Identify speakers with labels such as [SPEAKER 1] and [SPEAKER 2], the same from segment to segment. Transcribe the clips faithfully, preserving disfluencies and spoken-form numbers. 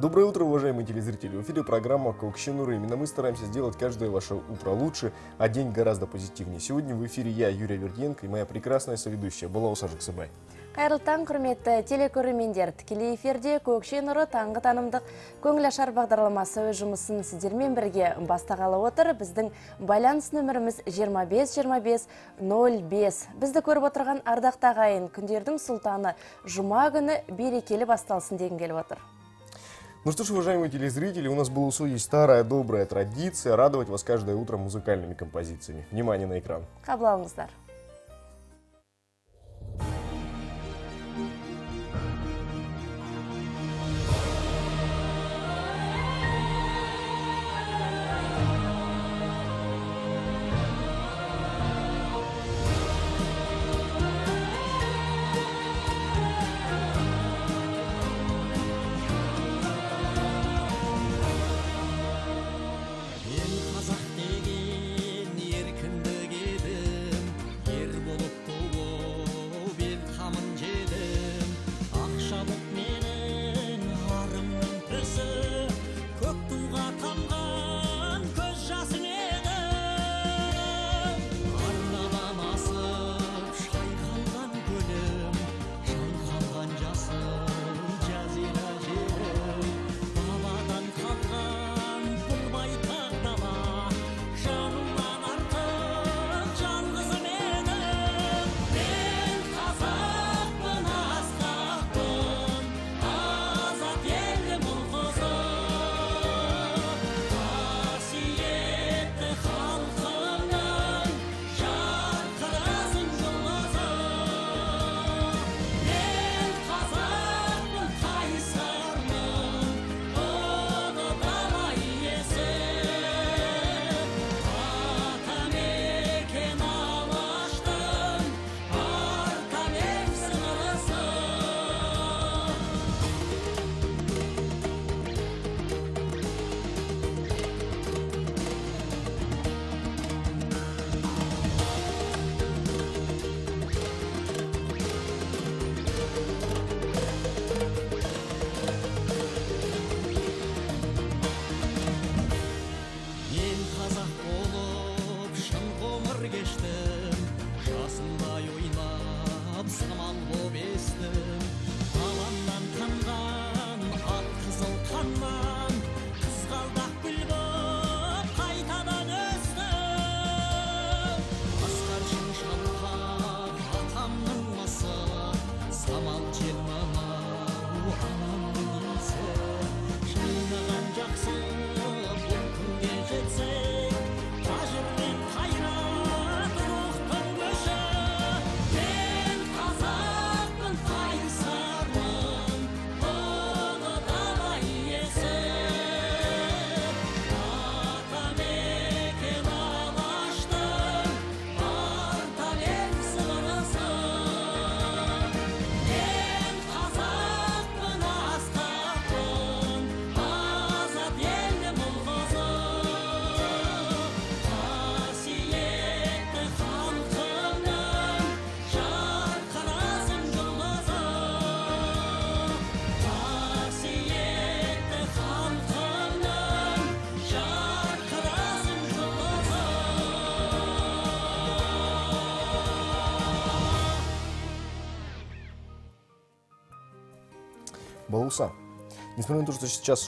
[SPEAKER 1] Доброе утро, уважаемые телезрители. В эфире программа «Кокшинур». Именно мы стараемся сделать каждое ваше утро лучше, а день гораздо позитивнее. Сегодня в эфире я, Юрий Верденко, и моя прекрасная соведущая Балауса Жаксыбай.
[SPEAKER 2] Қайырлы таң, құрметті телекөрермендер. Тікелей эфирде Көкшенұры таңғы танымдық көңіл ашар бағдарламасы өз жұмысын сіздермен бірге бастағалы отыр. Біздің байланыс нөміріміз жиырма бес жиырма бес нөл бес. Бізді көріп отырған ардақты ағайын, күндердің сұлтаны жұма күні берекелі басталсын деген келіп отыр.
[SPEAKER 1] Ну что ж, уважаемые телезрители, у нас была есть старая добрая традиция радовать вас каждое утро музыкальными композициями. Внимание на экран.
[SPEAKER 2] Қабыл алыңыздар.
[SPEAKER 1] Балауса, несмотря на то, что сейчас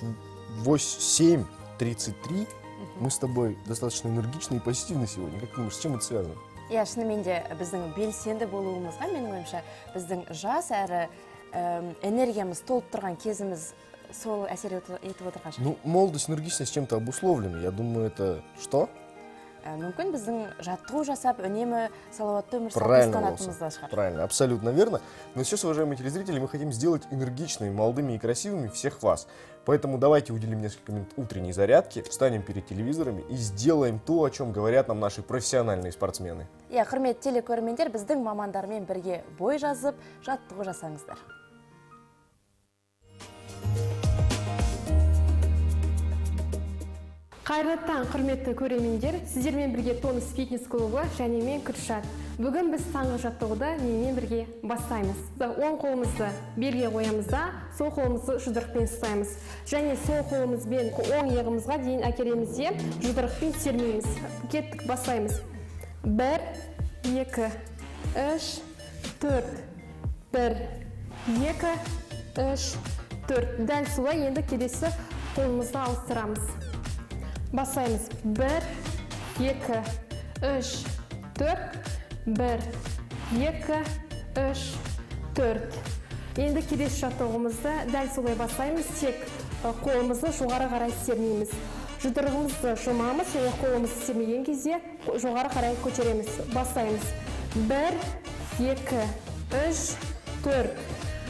[SPEAKER 1] семь тридцать три, мы с тобой достаточно энергичны и позитивны сегодня. Как ты думаешь, с чем это связано?
[SPEAKER 2] Я шынымен де біздің белсенді болуымызға, менің ойымша, біздің жас әрі энергиямыз толып тұрған кезіміз сол әсер етіп отырған шығар.
[SPEAKER 1] Ну, молодость, энергичность чем-то обусловлена. Я думаю, это что?
[SPEAKER 2] Мүмкін біздің жаттығу жасап, үнемі салауатты өмір салтын
[SPEAKER 1] Правильно,
[SPEAKER 2] ұстанатынымызда шығар.
[SPEAKER 1] Правильно, абсолютно верно. Но сейчас, уважаемые телезрители, мы хотим сделать энергичными, молодыми и красивыми всех вас. Поэтому давайте уделим несколько минут утренней зарядки, встанем перед телевизорами и сделаем то, о чем говорят нам наши профессиональные спортсмены.
[SPEAKER 2] Я, құрметті телекөрермендер, біздің мамандармен бірге бой жазып, жаттығу жасаңыздар.
[SPEAKER 3] Қайырлы таң, құрметті көрермендер, сіздермен бірге Тонус фитнес клубы және мен Күршат. Бүгін біз таңғы жаттығуды менімен бірге бастаймыз. Оң қолымызды белге қоямыз да, сол қолымызды жұдырықпен ұстаймыз. Және сол қолымызбен оң иығымызға дейін әкелеміз де, жұдырықпен сермейміз. Кеттік, бастаймыз. Бір, екі, үш, төрт. Бір, екі, үш, төрт. Дәл солай енді келесі қолымызды ауыстырамыз. Басаймыз. Бір, екі, үш, төрт. Бір, екі, үш, төрт. Енді келесі жаттығуымызды дәл солай басаймыз. Тек қолымызды жоғары қарай сермейміз. Жұдырығымызды жұмамыз, және қолымызды сермеген кезде жоғары қарай көтереміз. Басаймыз. Бір, екі, үш, төрт.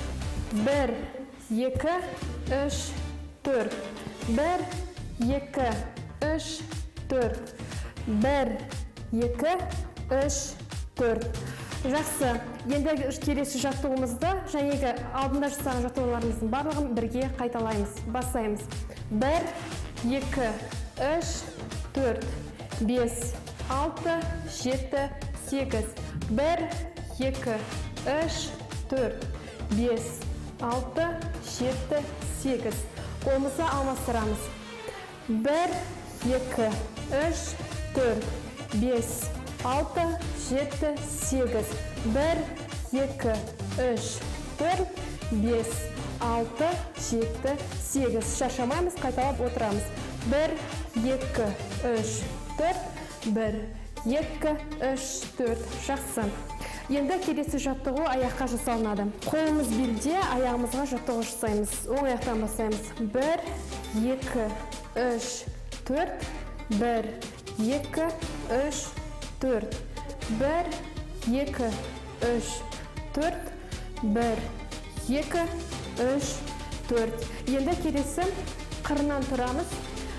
[SPEAKER 3] Бір, екі, үш, төрт. Бір, екі, үш, төрт. Бір, екі, үш, төрт. Жақсы. Енді келесі жаттығуымызды жәнегі алдында жасаған жаттығуларымыздың барлығын бірге қайталаймыз. Бастаймыз. Бір, екі, үш, төрт. Бес, алты, жеті, сегіз. Бір, екі, үш, төрт. Бес, алты, жеті, сегіз. Қолымызды алмастырамыз. Бір, екі, үш, төрт. Бес, алты, жеті, сегіз. Бір, екі, үш, төрт. Бес, алты, жеті, сегіз. Шаршамаймыз, қайталап отырамыз. Бір, екі, үш, төрт. Бір, екі, үш, төрт. Жақсы. Енді келесі жаттығу аяққа жасалынады. Қолымыз белде, аяғымызға жаттығу жасаймыз. Оң аяқтан бастаймыз. Бір, екі, үш, төрт. Бір, екі, үш, төрт. Бір, екі, үш, төрт. Бір, екі, үш, төрт. Енді келесі қырынан тұрамыз.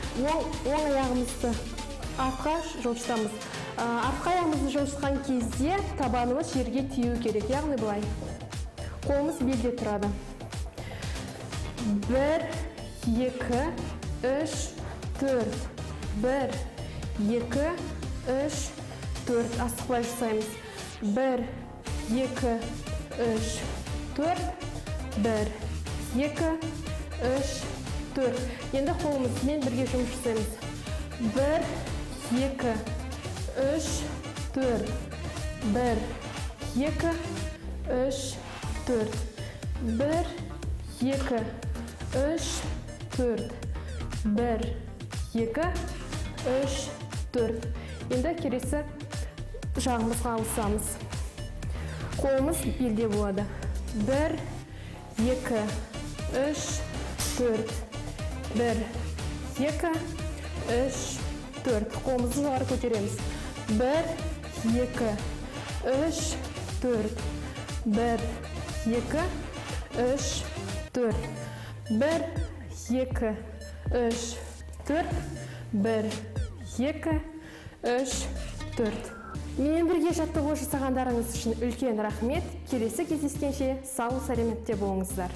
[SPEAKER 3] Оң аяғымызды артқа жылжытамыз. Артқа аяғымызды жылжытқан кезде табанымыз жерге тию керек. Яғни былай. Қолымыз белде тұрады. Бір, екі, үш, төрт. Бір, екі, үш, төрт. Асықпай жасаймыз. Бір, екі, үш, төрт. Бір, екі, үш, төрт. Енді қолымызбен бірге жұмыс жасаймыз. Бір, екі, үш, төрт. Бір, екі, үш, төрт. Бір, екі, үш, төрт. Бір, екі, үш, төрт. Енді келесі жағымызға ауысамыз. Қолымыз белде болады. Бір, екі, үш, төрт. Бір, екі, үш, төрт. Қолымызды жоғары көтереміз. Бір, екі, үш, төрт. Бір, екі, үш, төрт. Бір, екі, үш, төрт. Бір, екі, үш, төрт. Менімен бірге жаттығу жасағандарыңыз үшін үлкен рахмет. Келесі кездескенше сау сәлеметте болыңыздар.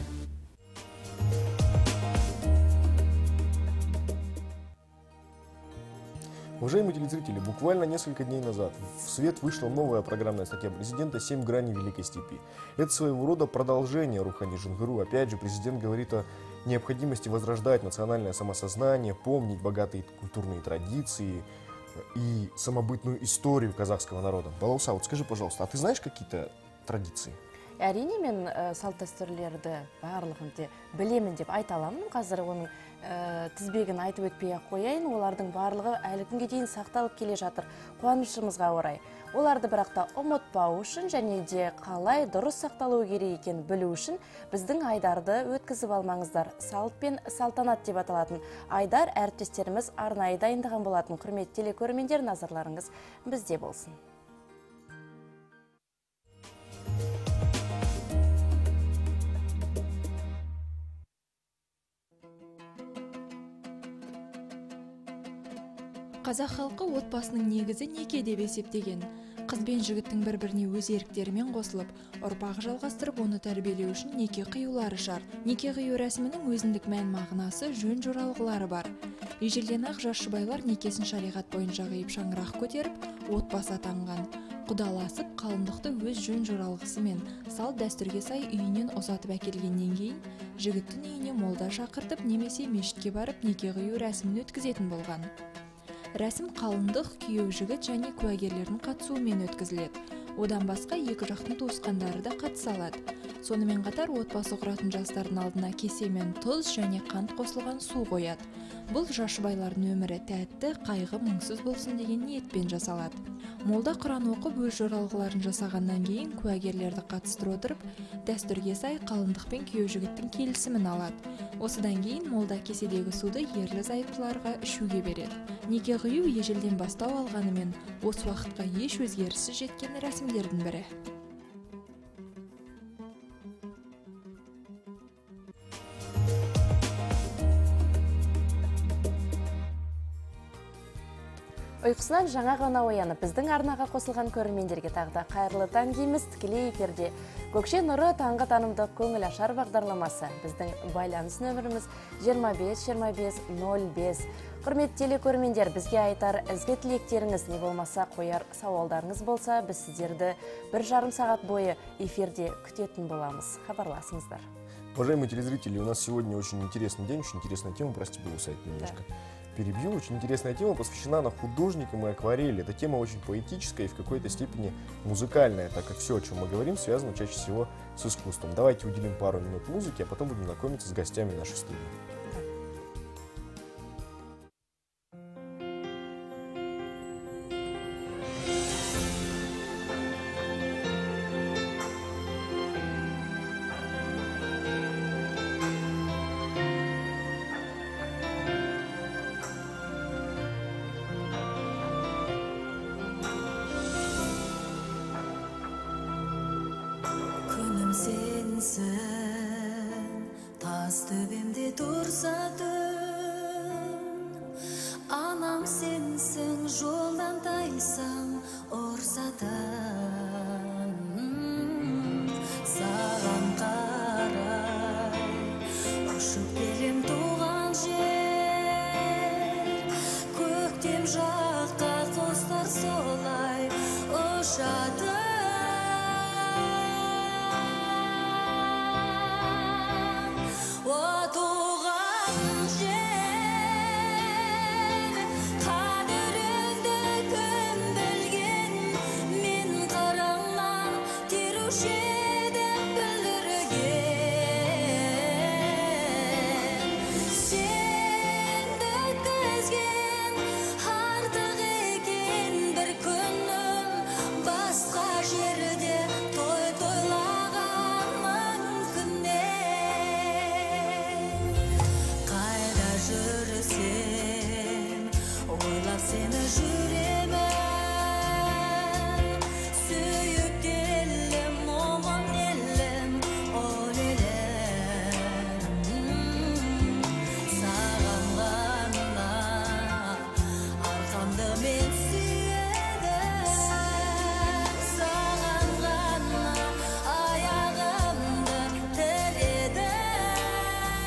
[SPEAKER 1] Уважаемые телезрители, буквально несколько дней назад в свет вышла новая программная статья президента «Семь граней Великой Степи». Это своего рода продолжение Рухани Жингыру. Опять же, президент говорит о необходимости возрождать национальное самосознание, помнить богатые культурные традиции и самобытную историю казахского народа. Балауса, вот скажи, пожалуйста, а ты знаешь какие-то традиции?
[SPEAKER 2] Әрине, мен салт-дәстүрлерді барлығын білемін деп айта аламын. Қазір оның тізбегін айтып өтпей қояйын. Олардың барлығы әлі күнге дейін сақталып келе жатыр. Қуанышымызға орай. Оларды бірақ та ұмытпау үшін және де қалай дұрыс сақталуы керек екенін білу үшін біздің айдарды өткізіп алмаңыздар. Салт пен салтанат деп аталатын айдар әріптестеріміз арнайы дайындаған болатын. Құрметті телекөрермендер, назарларыңыз бізде болсын.
[SPEAKER 4] Қазақ халқы отбасының негізі неке деп есептеген. Қыз бен жігіттің бір-біріне өз еріктерімен қосылып, ұрпақ жалғастырып, оны тәрбиелеу үшін неке қиюлары шарт. Неке қию рәсімінің өзіндік мән мағынасы, жөн жоралғылары бар. Ежелден ақ жас жұбайлар некесін шариғат бойынша қиып шаңырақ көтеріп, отбасы атанған. құдаласып қалыңдықты өз жөн жоралғысымен салт дәстүрге сай үйінен ұзатып әкелгеннен кейін жігіттің үйіне молда шақыртып немесе мешітке барып неке қию рәсімін өткізетін болған. Рәсім қалыңдық, күйеу жігіт және куәгерлердің қатысуымен өткізіледі. Одан басқа екі жақтың туысқандары да қатыса алады. Сонымен қатар отбасы құратын жастардың алдына кесемен тұз және қант қосылған су қояды. Бұл жашыбайлардың өмірі тәтті, қайғы мұңсыз болсын деген ниетпен жасалады. Молда Құран оқып өз жоралғыларын жасағаннан кейін куәгерлерді қатыстыра отырып, дәстүрге сай қалыңдық пен күйеу жігіттің келісімін алады. Осыдан кейін молда кеседегі суды ерлі зайыптыларға ішуге береді. Неке қию ежелден бастау алғанымен, осы уақытқа еш өзгеріссіз жеткен рәсімдердің бірі.
[SPEAKER 2] Ұйқысынан жаңа ғана оянып, біздің арнаға қосылған көрермендерге тағда қайырлы таң дейміз. Тікелей эфирде Көкше нұры таңғы танымдық көңіл ашар бағдарламасы. Біздің байланыс нөміріміз жиырма бес жиырма бес нөл бес. Құрметті телекөрермендер, бізге айтар ізгі тілектеріңіз не болмаса қояр сауалдарыңыз болса, біз сіздерді бір жарым сағат бойы эфирде күтетін боламыз. Хабарласыңыздар.
[SPEAKER 1] Уважаемые телезрители, у нас сегодня очень интересный день, очень интересная тема, прости, был сайт немножко. Да. Перебью. Очень интересная тема, посвящена она художникам и акварели. Эта тема очень поэтическая и в какой-то степени музыкальная, так как все, о чем мы говорим, связано чаще всего с искусством. Давайте уделим пару минут музыки, а потом будем знакомиться с гостями нашей студии.
[SPEAKER 5] Sensin, taz töbemde tursadın. Anam sensin, joldan taysam orsadan. Sağan qaray, uçup gelem tuğan jer. Köktem jakka kostar solay uçadı. Seni jüremen, söyüp delim, oman elim, ol elem. Sağanlarına, arkamda men suyedem. Sağanlarına, ayağımda teredem.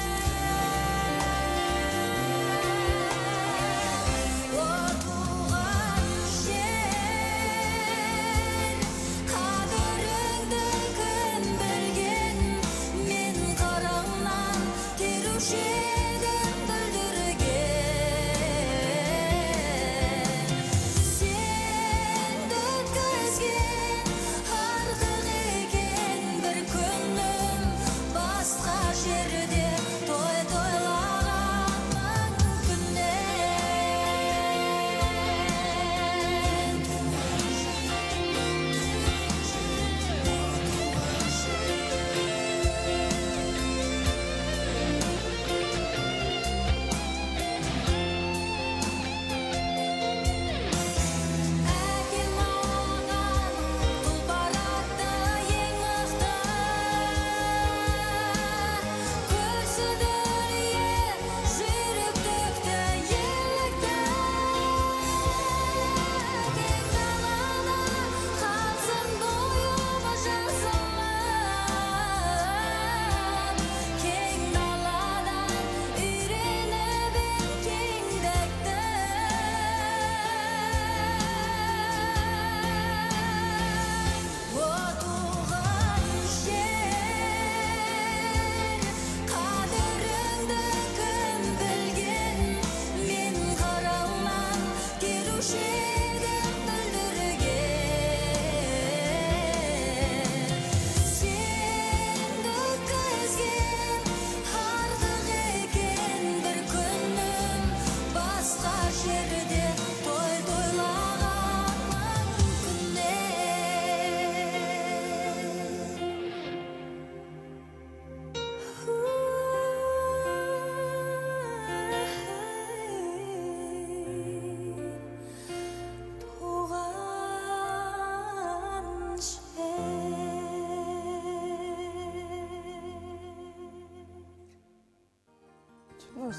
[SPEAKER 5] Oh,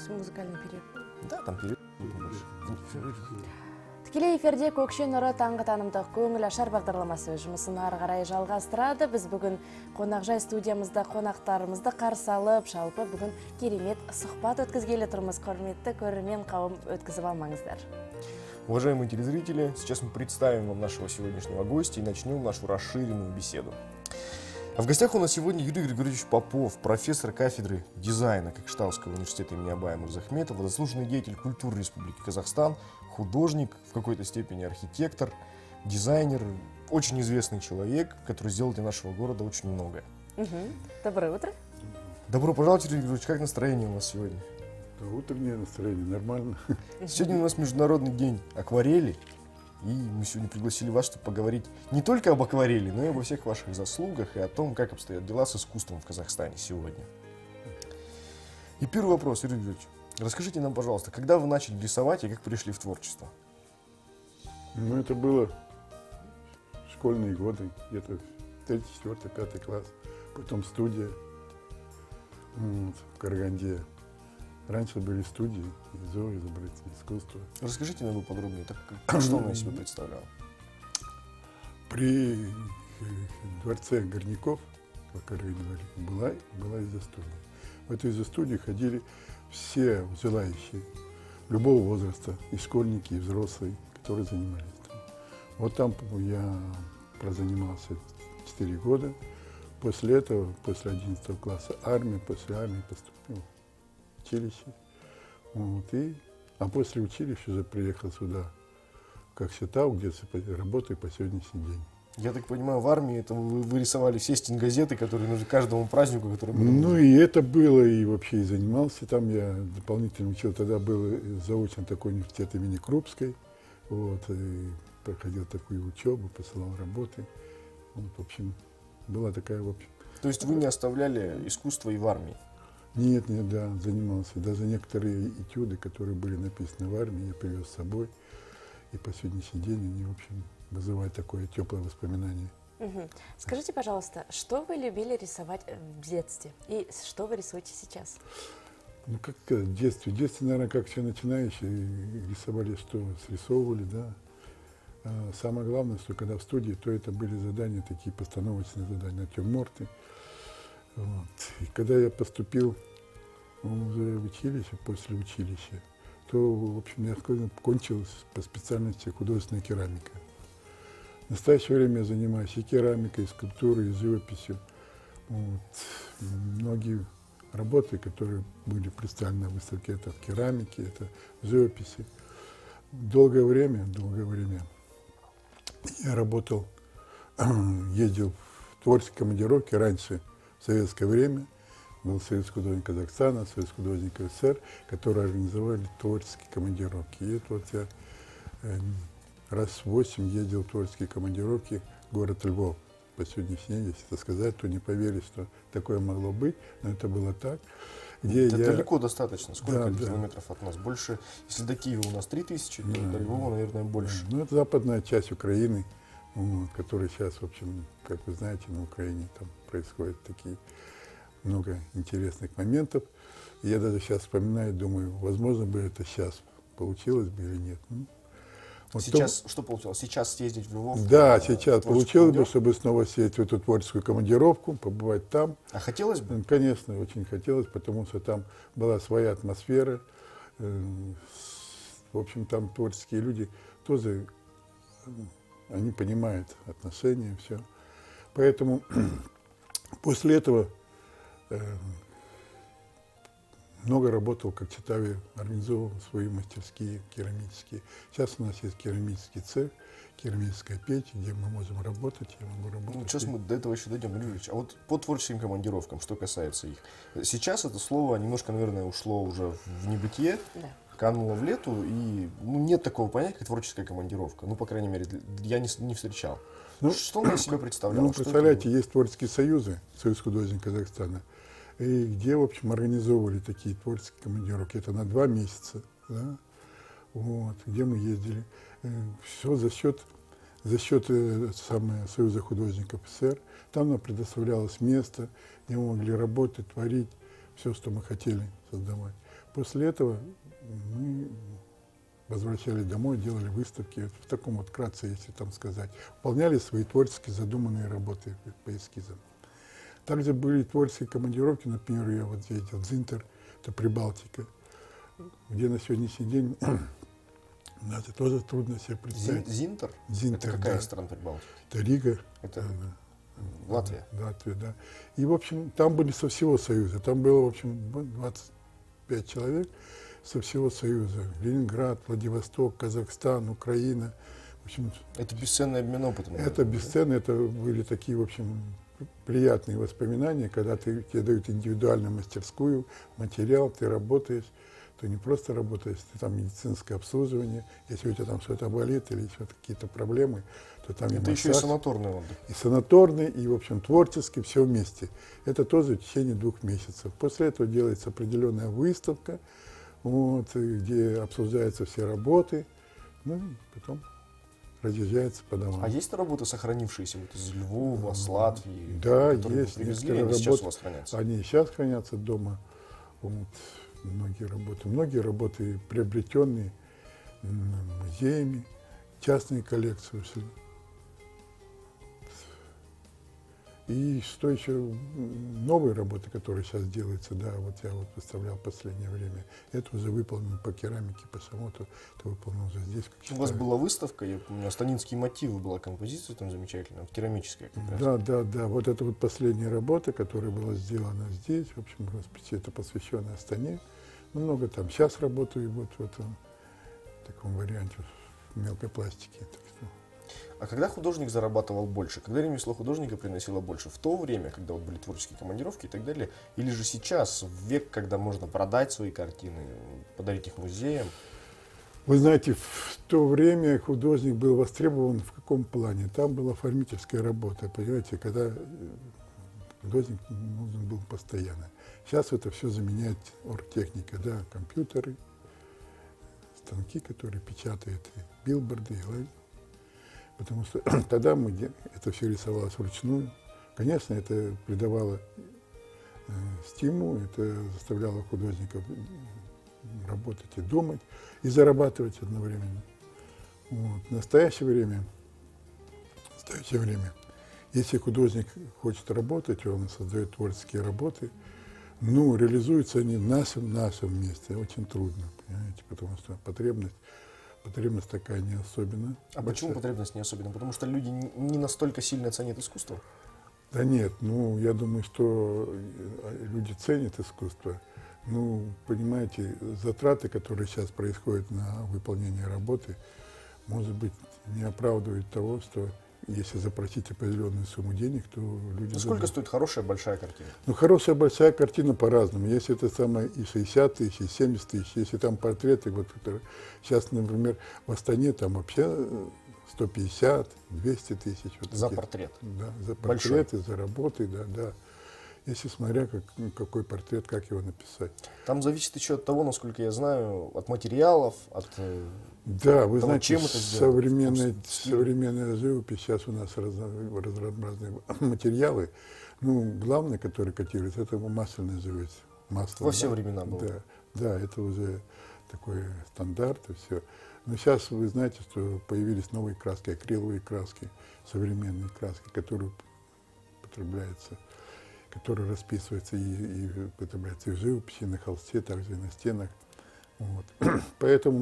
[SPEAKER 2] есть музыкальный период.
[SPEAKER 1] Да, там период больше.
[SPEAKER 2] Тікелей эфирде көкше нұры таңғы танымдық көңіл ашар бағдарламасы өз жұмысын ары қарай жалғастырады. Біз бүгін қонақжай студиямызда қонақтарымызды қарсы алып, жалпы бүгін керемет сұхбат өткізгелі тұрмыз. Құрметті көрермен қауым, өткізіп алмаңыздар.
[SPEAKER 1] Уважаемые телезрители, сейчас мы представим вам нашего сегодняшнего гостя и начнем нашу расширенную беседу. А в гостях у нас сегодня Юрий Григорьевич Попов, профессор кафедры дизайна Кокшталского университета имени Абая Мурзахметова, заслуженный деятель культуры Республики Казахстан, художник, в какой-то степени архитектор, дизайнер, очень известный человек, который сделал для нашего города очень многое.
[SPEAKER 2] Угу. Доброе утро.
[SPEAKER 1] Добро пожаловать, Юрий Григорьевич. Как настроение у вас сегодня?
[SPEAKER 6] Да, утреннее настроение, нормально.
[SPEAKER 1] Сегодня у нас Международный день акварели, и мы сегодня пригласили вас, чтобы поговорить не только об акварели, но и обо всех ваших заслугах и о том, как обстоят дела с искусством в Казахстане сегодня. И первый вопрос, Юрий Григорьевич. Расскажите нам, пожалуйста, когда вы начали рисовать и как пришли в творчество?
[SPEAKER 6] Ну, это было школьные годы, где-то третий, четвертый, пятый класс. Потом студия вот, в Караганде. Раньше были студии, ИЗО, изобразительное искусство.
[SPEAKER 1] Расскажите нам подробнее, так, как, что она из себя представляла?
[SPEAKER 6] При дворце Горняков, в Караганде, была, была изо-студия. В эту изо-студию ходили все желающие любого возраста, и школьники, и взрослые, которые занимались там. Вот там я прозанимался четыре года. После этого, после одиннадцатого класса, армия, после армии поступил в училище. Вот, и, а после училища уже приехал сюда, как Сетау, где работаю по сегодняшний день.
[SPEAKER 1] Я так понимаю, в армии это вы, вы рисовали все стенгазеты, которые нужны каждому празднику, который был.
[SPEAKER 6] Ну и это было, и вообще и занимался там. Я дополнительно учил, тогда был заочно такой университет имени Крупской. Вот, и проходил такую учебу, посылал работы. Вот, в общем, была такая, в общем.
[SPEAKER 1] То есть вы не оставляли искусство и в армии?
[SPEAKER 6] Нет, нет, да, занимался. Даже некоторые этюды, которые были написаны в армии, я привез с собой. И по сегодняшний день они, в общем, вызывают такое теплое воспоминание.
[SPEAKER 2] Угу. Скажите, пожалуйста, что вы любили рисовать в детстве и что вы рисуете сейчас?
[SPEAKER 6] Ну, как в детстве. В детстве, наверное, как все начинающие, рисовали, что срисовывали, да. А самое главное, что когда в студии, то это были задания, такие постановочные задания, натюрморты. Вот. И когда я поступил уже в училище, после училища, то, в общем, я кончилась по специальности художественная керамика. В настоящее время я занимаюсь и керамикой, и скульптурой, и живописью. Вот. Многие работы, которые были представлены на выставке, это в керамике, это в живописи. Долгое время, долгое время я работал, ездил в творческие командировки раньше, в советское время. Был Союз художников Казахстана, Союз художников СССР, которые организовали творческие командировки. И это вот я э, раз в восемь ездил в творческие командировки в город Львов. По сегодняшний день, если это сказать, то не поверишь, что такое могло быть, но это было так. Где
[SPEAKER 1] это
[SPEAKER 6] я...
[SPEAKER 1] далеко достаточно. Сколько
[SPEAKER 6] да,
[SPEAKER 1] километров
[SPEAKER 6] да.
[SPEAKER 1] от нас? Больше, если до Киева у нас три тысячи, то
[SPEAKER 6] да,
[SPEAKER 1] до Львова, наверное, больше.
[SPEAKER 6] Да. Ну, это западная часть Украины, вот, которая сейчас, в общем, как вы знаете, на Украине там происходят такие много интересных моментов. И я даже сейчас вспоминаю, думаю, возможно бы это сейчас получилось бы или нет. Ну, вот
[SPEAKER 1] сейчас,
[SPEAKER 6] то...
[SPEAKER 1] что получилось? Сейчас съездить в Львов?
[SPEAKER 6] Да,
[SPEAKER 1] э,
[SPEAKER 6] сейчас получилось бы, чтобы снова съездить в эту творческую командировку, побывать там.
[SPEAKER 1] А хотелось бы?
[SPEAKER 6] Конечно, очень хотелось, потому что там была своя атмосфера. В общем, там творческие люди тоже, они понимают отношения, все. Поэтому после этого много работал, как Читаве, организовывал свои мастерские керамические. Сейчас у нас есть керамический цех, керамическая печь, где мы можем работать, я могу работать.
[SPEAKER 1] Ну, сейчас мы до этого еще дойдем, Юрий Ильич. А вот по творческим командировкам, что касается их. Сейчас это слово немножко, наверное, ушло уже в небытие,
[SPEAKER 2] Да.
[SPEAKER 1] кануло в лету, и ну, нет такого понятия, как творческая командировка. Ну, по крайней мере, я не, не встречал.
[SPEAKER 6] Ну,
[SPEAKER 1] что она из себя представляла?
[SPEAKER 6] Ну, представляете, есть творческие союзы, Союз художников Казахстана, и где, в общем, организовывали такие творческие командировки. Это на два месяца, да? Вот, где мы ездили. Все за счет, за счет э, самое, Союза художников СССР. Там нам предоставлялось место, где мы могли работать, творить, все, что мы хотели создавать. После этого мы возвращались домой, делали выставки, вот в таком вот кратце, если там сказать, выполняли свои творческие задуманные работы по эскизам. Также были творческие командировки, например, я вот ездил в Зинтер, это Прибалтика, где на сегодняшний день, это тоже трудно себе представить.
[SPEAKER 1] Зинтер?
[SPEAKER 6] Зинтер,
[SPEAKER 1] Это какая
[SPEAKER 6] да.
[SPEAKER 1] из стран Прибалтики?
[SPEAKER 6] Это Рига.
[SPEAKER 1] Это
[SPEAKER 6] да, да.
[SPEAKER 1] Латвия?
[SPEAKER 6] Латвия, да. И, в общем, там были со всего Союза. Там было, в общем, двадцать пять человек со всего Союза. Ленинград, Владивосток, Казахстан, Украина. В общем,
[SPEAKER 1] Это бесценный обмен опытом.
[SPEAKER 6] это бесценно, это были такие, в общем, приятные воспоминания, когда ты, тебе дают индивидуальную мастерскую, материал, ты работаешь. Ты не просто работаешь, ты там медицинское обслуживание. Если у тебя там что-то болит или еще какие-то проблемы, то там и
[SPEAKER 1] Это еще и
[SPEAKER 6] массаж,
[SPEAKER 1] санаторный отдых.
[SPEAKER 6] и санаторный, и, в общем, творческий, все вместе. Это тоже в течение двух месяцев. После этого делается определенная выставка, вот, где обсуждаются все работы, ну, и потом разъезжается по домам.
[SPEAKER 1] А есть работы, сохранившиеся вот из Львова, с Латвии?
[SPEAKER 6] Да,
[SPEAKER 1] которые
[SPEAKER 6] есть
[SPEAKER 1] вы привезли,
[SPEAKER 6] несколько
[SPEAKER 1] они сейчас
[SPEAKER 6] работ.
[SPEAKER 1] у вас хранятся?
[SPEAKER 6] Они сейчас хранятся дома. Вот, многие работы. Многие работы приобретенные м, музеями, частные коллекции. Все. И что еще? М, Новые работы, которые сейчас делаются, да, вот я вот выставлял в последнее время. Это уже выполнено по керамике, по шамоту. Это выполнено уже здесь. Как
[SPEAKER 1] У вас
[SPEAKER 6] считаю.
[SPEAKER 1] была выставка, я помню, «Астанинские мотивы» была композиция там замечательная, керамическая как раз.
[SPEAKER 6] Да, да, да. Вот это вот последняя работа, которая была сделана здесь. В общем, это посвящено Астане. Ну, много там. Сейчас работаю вот в этом таком варианте, в мелкой пластике. Так что.
[SPEAKER 1] А когда художник зарабатывал больше? Когда ремесло художника приносило больше? В то время, когда вот были творческие командировки и так далее? Или же сейчас, в век, когда можно продать свои картины, подарить их музеям?
[SPEAKER 6] Вы знаете, в то время художник был востребован в каком плане? Там была оформительская работа, понимаете, когда художник нужен был постоянно. Сейчас это все заменяет оргтехника, да, компьютеры, станки, которые печатают, и билборды, и потому что тогда мы это все рисовалось вручную. Конечно, это придавало э, стимул, это заставляло художников работать и думать, и зарабатывать одновременно. Вот. В настоящее время, в настоящее время, если художник хочет работать, он создает творческие работы, ну, реализуются они в нашем, нашем месте очень трудно, понимаете, потому что потребность Потребность такая не особенно.
[SPEAKER 1] А
[SPEAKER 6] большая.
[SPEAKER 1] почему потребность не особенно? Потому что люди не настолько сильно ценят искусство?
[SPEAKER 6] Да нет, ну, я думаю, что люди ценят искусство. Ну, понимаете, затраты, которые сейчас происходят на выполнение работы, может быть, не оправдывают того, что если запросить определенную сумму денег, то люди...
[SPEAKER 1] Ну, сколько
[SPEAKER 6] задумаются.
[SPEAKER 1] стоит хорошая большая картина?
[SPEAKER 6] Ну, хорошая большая картина по-разному. Если это самое и шестьдесят тысяч, и семьдесят тысяч, если там портреты, вот которые сейчас, например, в Астане там вообще сто пятьдесят — двести тысяч. Вот
[SPEAKER 1] За
[SPEAKER 6] такие.
[SPEAKER 1] портрет?
[SPEAKER 6] Да, за
[SPEAKER 1] Большой.
[SPEAKER 6] портреты, за работы, да, да. Если смотря, как, ну, какой портрет, как его написать.
[SPEAKER 1] Там зависит еще от того, насколько я знаю, от материалов, от... э,
[SPEAKER 6] Да, вы
[SPEAKER 1] того,
[SPEAKER 6] знаете,
[SPEAKER 1] чем это сделано,
[SPEAKER 6] современная,
[SPEAKER 1] в каком стиле.
[SPEAKER 6] современная живопись, сейчас у нас разно- разнообразные материалы. Ну, главное, который котируется, это масляная живопись. Масло,
[SPEAKER 1] Во все
[SPEAKER 6] да.
[SPEAKER 1] времена было.
[SPEAKER 6] Да, да, это уже такой стандарт и все. Но сейчас вы знаете, что появились новые краски, акриловые краски, современные краски, которые потребляются, которые расписываются и, и потребляются и в живописи, и на холсте, также и на стенах. Вот. Поэтому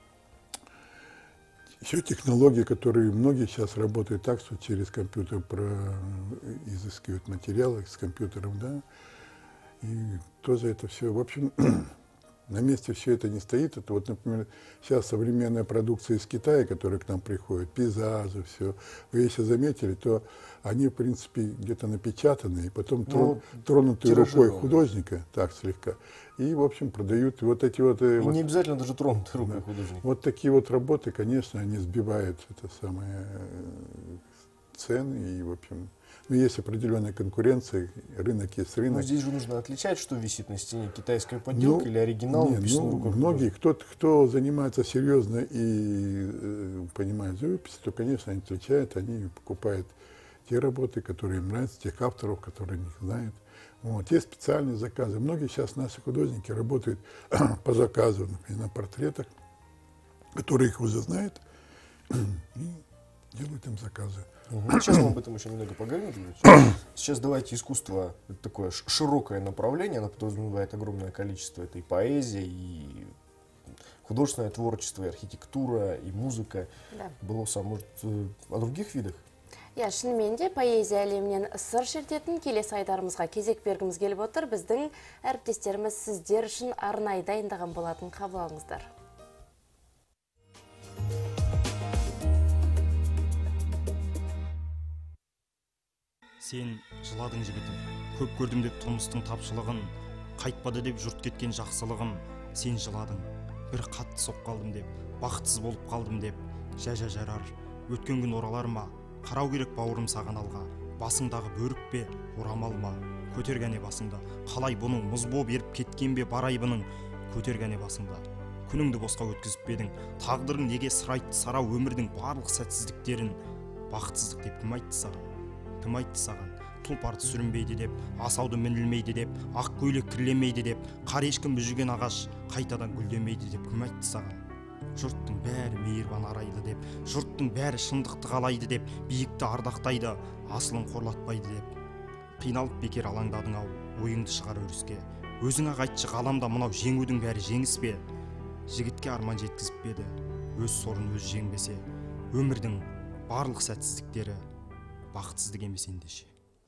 [SPEAKER 6] еще технологии, которые многие сейчас работают так, что через компьютер про... изыскивают материалы с компьютером, да, и тоже это все, в общем, на месте все это не стоит. Это вот, например, сейчас современная продукция из Китая, которая к нам приходит, пейзажи, все. Вы если заметили, то они, в принципе, где-то напечатаны, и потом
[SPEAKER 1] Ну,
[SPEAKER 6] тронуты
[SPEAKER 1] тиражированы.
[SPEAKER 6] рукой художника, так слегка, и, в общем, продают. И вот эти вот...
[SPEAKER 1] И
[SPEAKER 6] вот
[SPEAKER 1] не обязательно даже тронутой рукой художника.
[SPEAKER 6] вот такие вот работы, конечно, они сбивают это самое э, цены, и, в общем, ну, есть определенная конкуренция, рынок есть рынок.
[SPEAKER 1] Но здесь же нужно отличать, что висит на стене, китайская подделка
[SPEAKER 6] Ну,
[SPEAKER 1] или оригинал,
[SPEAKER 6] не,
[SPEAKER 1] написанный
[SPEAKER 6] ну,
[SPEAKER 1] рукой
[SPEAKER 6] многие,
[SPEAKER 1] художника.
[SPEAKER 6] кто, кто занимается серьезно и э, понимает живопись, то, конечно, они отличают, они покупают те работы, которые им нравятся, тех авторов, которые их знают. Вот. Есть специальные заказы. Многие сейчас наши художники работают по заказу, например, на портретах, которые их уже знают, и делают им заказы.
[SPEAKER 1] Угу. Сейчас мы об этом еще немного поговорим. Юрий. Сейчас давайте искусство, это такое ш- широкое направление, оно подразумевает огромное количество, это и поэзия, и художественное творчество, и архитектура, и музыка.
[SPEAKER 2] Да.
[SPEAKER 1] Болоса, может, э, о других видах?
[SPEAKER 2] Я шынымен де поэзия әлемінен сыр шертетін келесі айдарымызға кезек бергіміз келіп отыр. Біздің әріптестеріміз сіздер үшін арнайы дайындаған болатын, қабыл алыңыздар.
[SPEAKER 7] Сен жыладың жігітім, көп көрдім деп тұрмыстың тапшылығын, қайтпады деп жұрт кеткен жақсылығым. Сен жыладың, бір қатты соқ қалдым деп, бақытсыз болып қалдым деп. Жә-жә жарар, өткен күн оралар ма? Қарау керек бауырым саған алға. Басыңдағы бөрік пе, орамал ма? Көтергәне басыңда, қалай бұның мұз боп еріп кеткен бе бар айбының? Көтергәне басыңда, күніңді босқа өткізіп бедің. Тағдырың неге сырайтты сарау өмірдің барлық сәтсіздіктерін? Бақытсыздық деп кім айтты саған? Кім айтты саған? Тұлпарды сүрінбейді деп, асауды мінілмейді деп, ақ көйлек кірлемейді деп, қар ешкім бүжіген ағаш қайтадан гүлдемейді деп кім айтты саған? Жұрттың бәрі мейірбан арайды деп, жұрттың бәрі шындықты қалайды деп, биікті ардақтайды, асылын қорлатпайды деп. Қиналып бекер алаңдадың ау, ойыңды шығар өріске. Өзіңе айтшы ғаламда мынау жеңудің бәрі жеңіс пе? Жігітке арман жеткізіп беді, өз сорын өз жеңбесе, өмірдің барлық сәтсіздіктері бақытсыздық емес ендеше.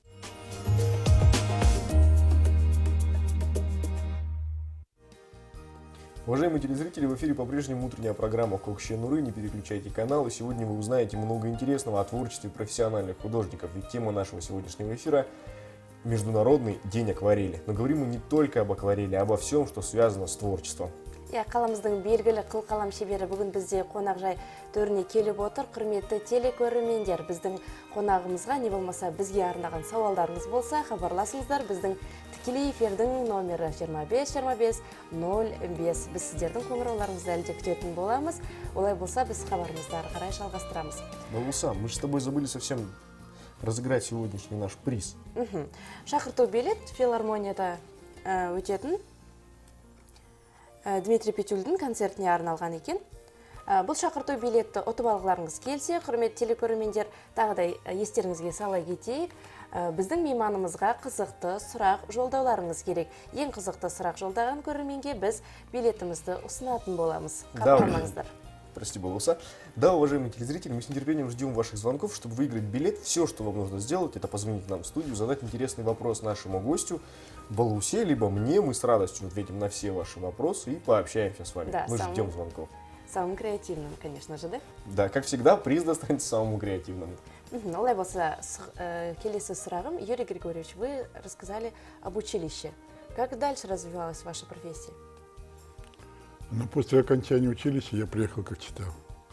[SPEAKER 1] Уважаемые телезрители, в эфире по-прежнему утренняя программа «Көкше нуры». Не переключайте канал, и сегодня вы узнаете много интересного о творчестве профессиональных художников. Ведь тема нашего сегодняшнего эфира – Международный день акварели. Но говорим мы не только об акварели, а обо всем, что связано с творчеством.
[SPEAKER 2] Я қаламыздың белгілі қылқалам шебері бүгін бізде қонақжай төріне келіп отыр. Құрметті телекөрермендер, біздің қонағымызға не болмаса бізге арнаған сауалдарыңыз болса, хабарласыңыздар. Біздің тікелей эфирдің номері жиырма бес жиырма бес нөл бес. Біз сіздердің қоңырауларыңызды әлі де күтетін боламыз. Олай болса, біз хабарымызды ары қарай жалғастырамыз.
[SPEAKER 1] Болса, мы же с тобой забыли совсем разыграть сегодняшний наш приз.
[SPEAKER 2] Шақырту билет филармонияда ә, өтетін Дмитрий Петюльдің концертіне арналған екен. Бұл шақырту билетті ұтып алғыларыңыз келсе, құрметті телекөрермендер, тағыдай естеріңізге сала кетейік. Біздің мейманымызға қызықты сұрақ жолдауларыңыз керек. Ең қызықты сұрақ жолдаған көрерменге біз билетімізді ұсынатын боламыз. Қабылдамаңыздар.
[SPEAKER 1] Прости, Болоса. Да, уважаемые телезрители, мы с нетерпением ждем ваших звонков, чтобы выиграть билет. Все, что вам нужно сделать, это позвонить нам в студию, задать интересный вопрос нашему гостю, Болосе, либо мне. Мы с радостью ответим на все ваши вопросы и пообщаемся с вами.
[SPEAKER 2] Да,
[SPEAKER 1] мы
[SPEAKER 2] сам...
[SPEAKER 1] ждем звонков.
[SPEAKER 2] Самым креативным, конечно же, да?
[SPEAKER 1] Да, как всегда, приз достанется самому креативному.
[SPEAKER 2] Олай болса, келесі сұрағым, Юрий Григорьевич, вы рассказали об училище. Как дальше развивалась ваша профессия?
[SPEAKER 6] Ну, после окончания училища я приехал как читав.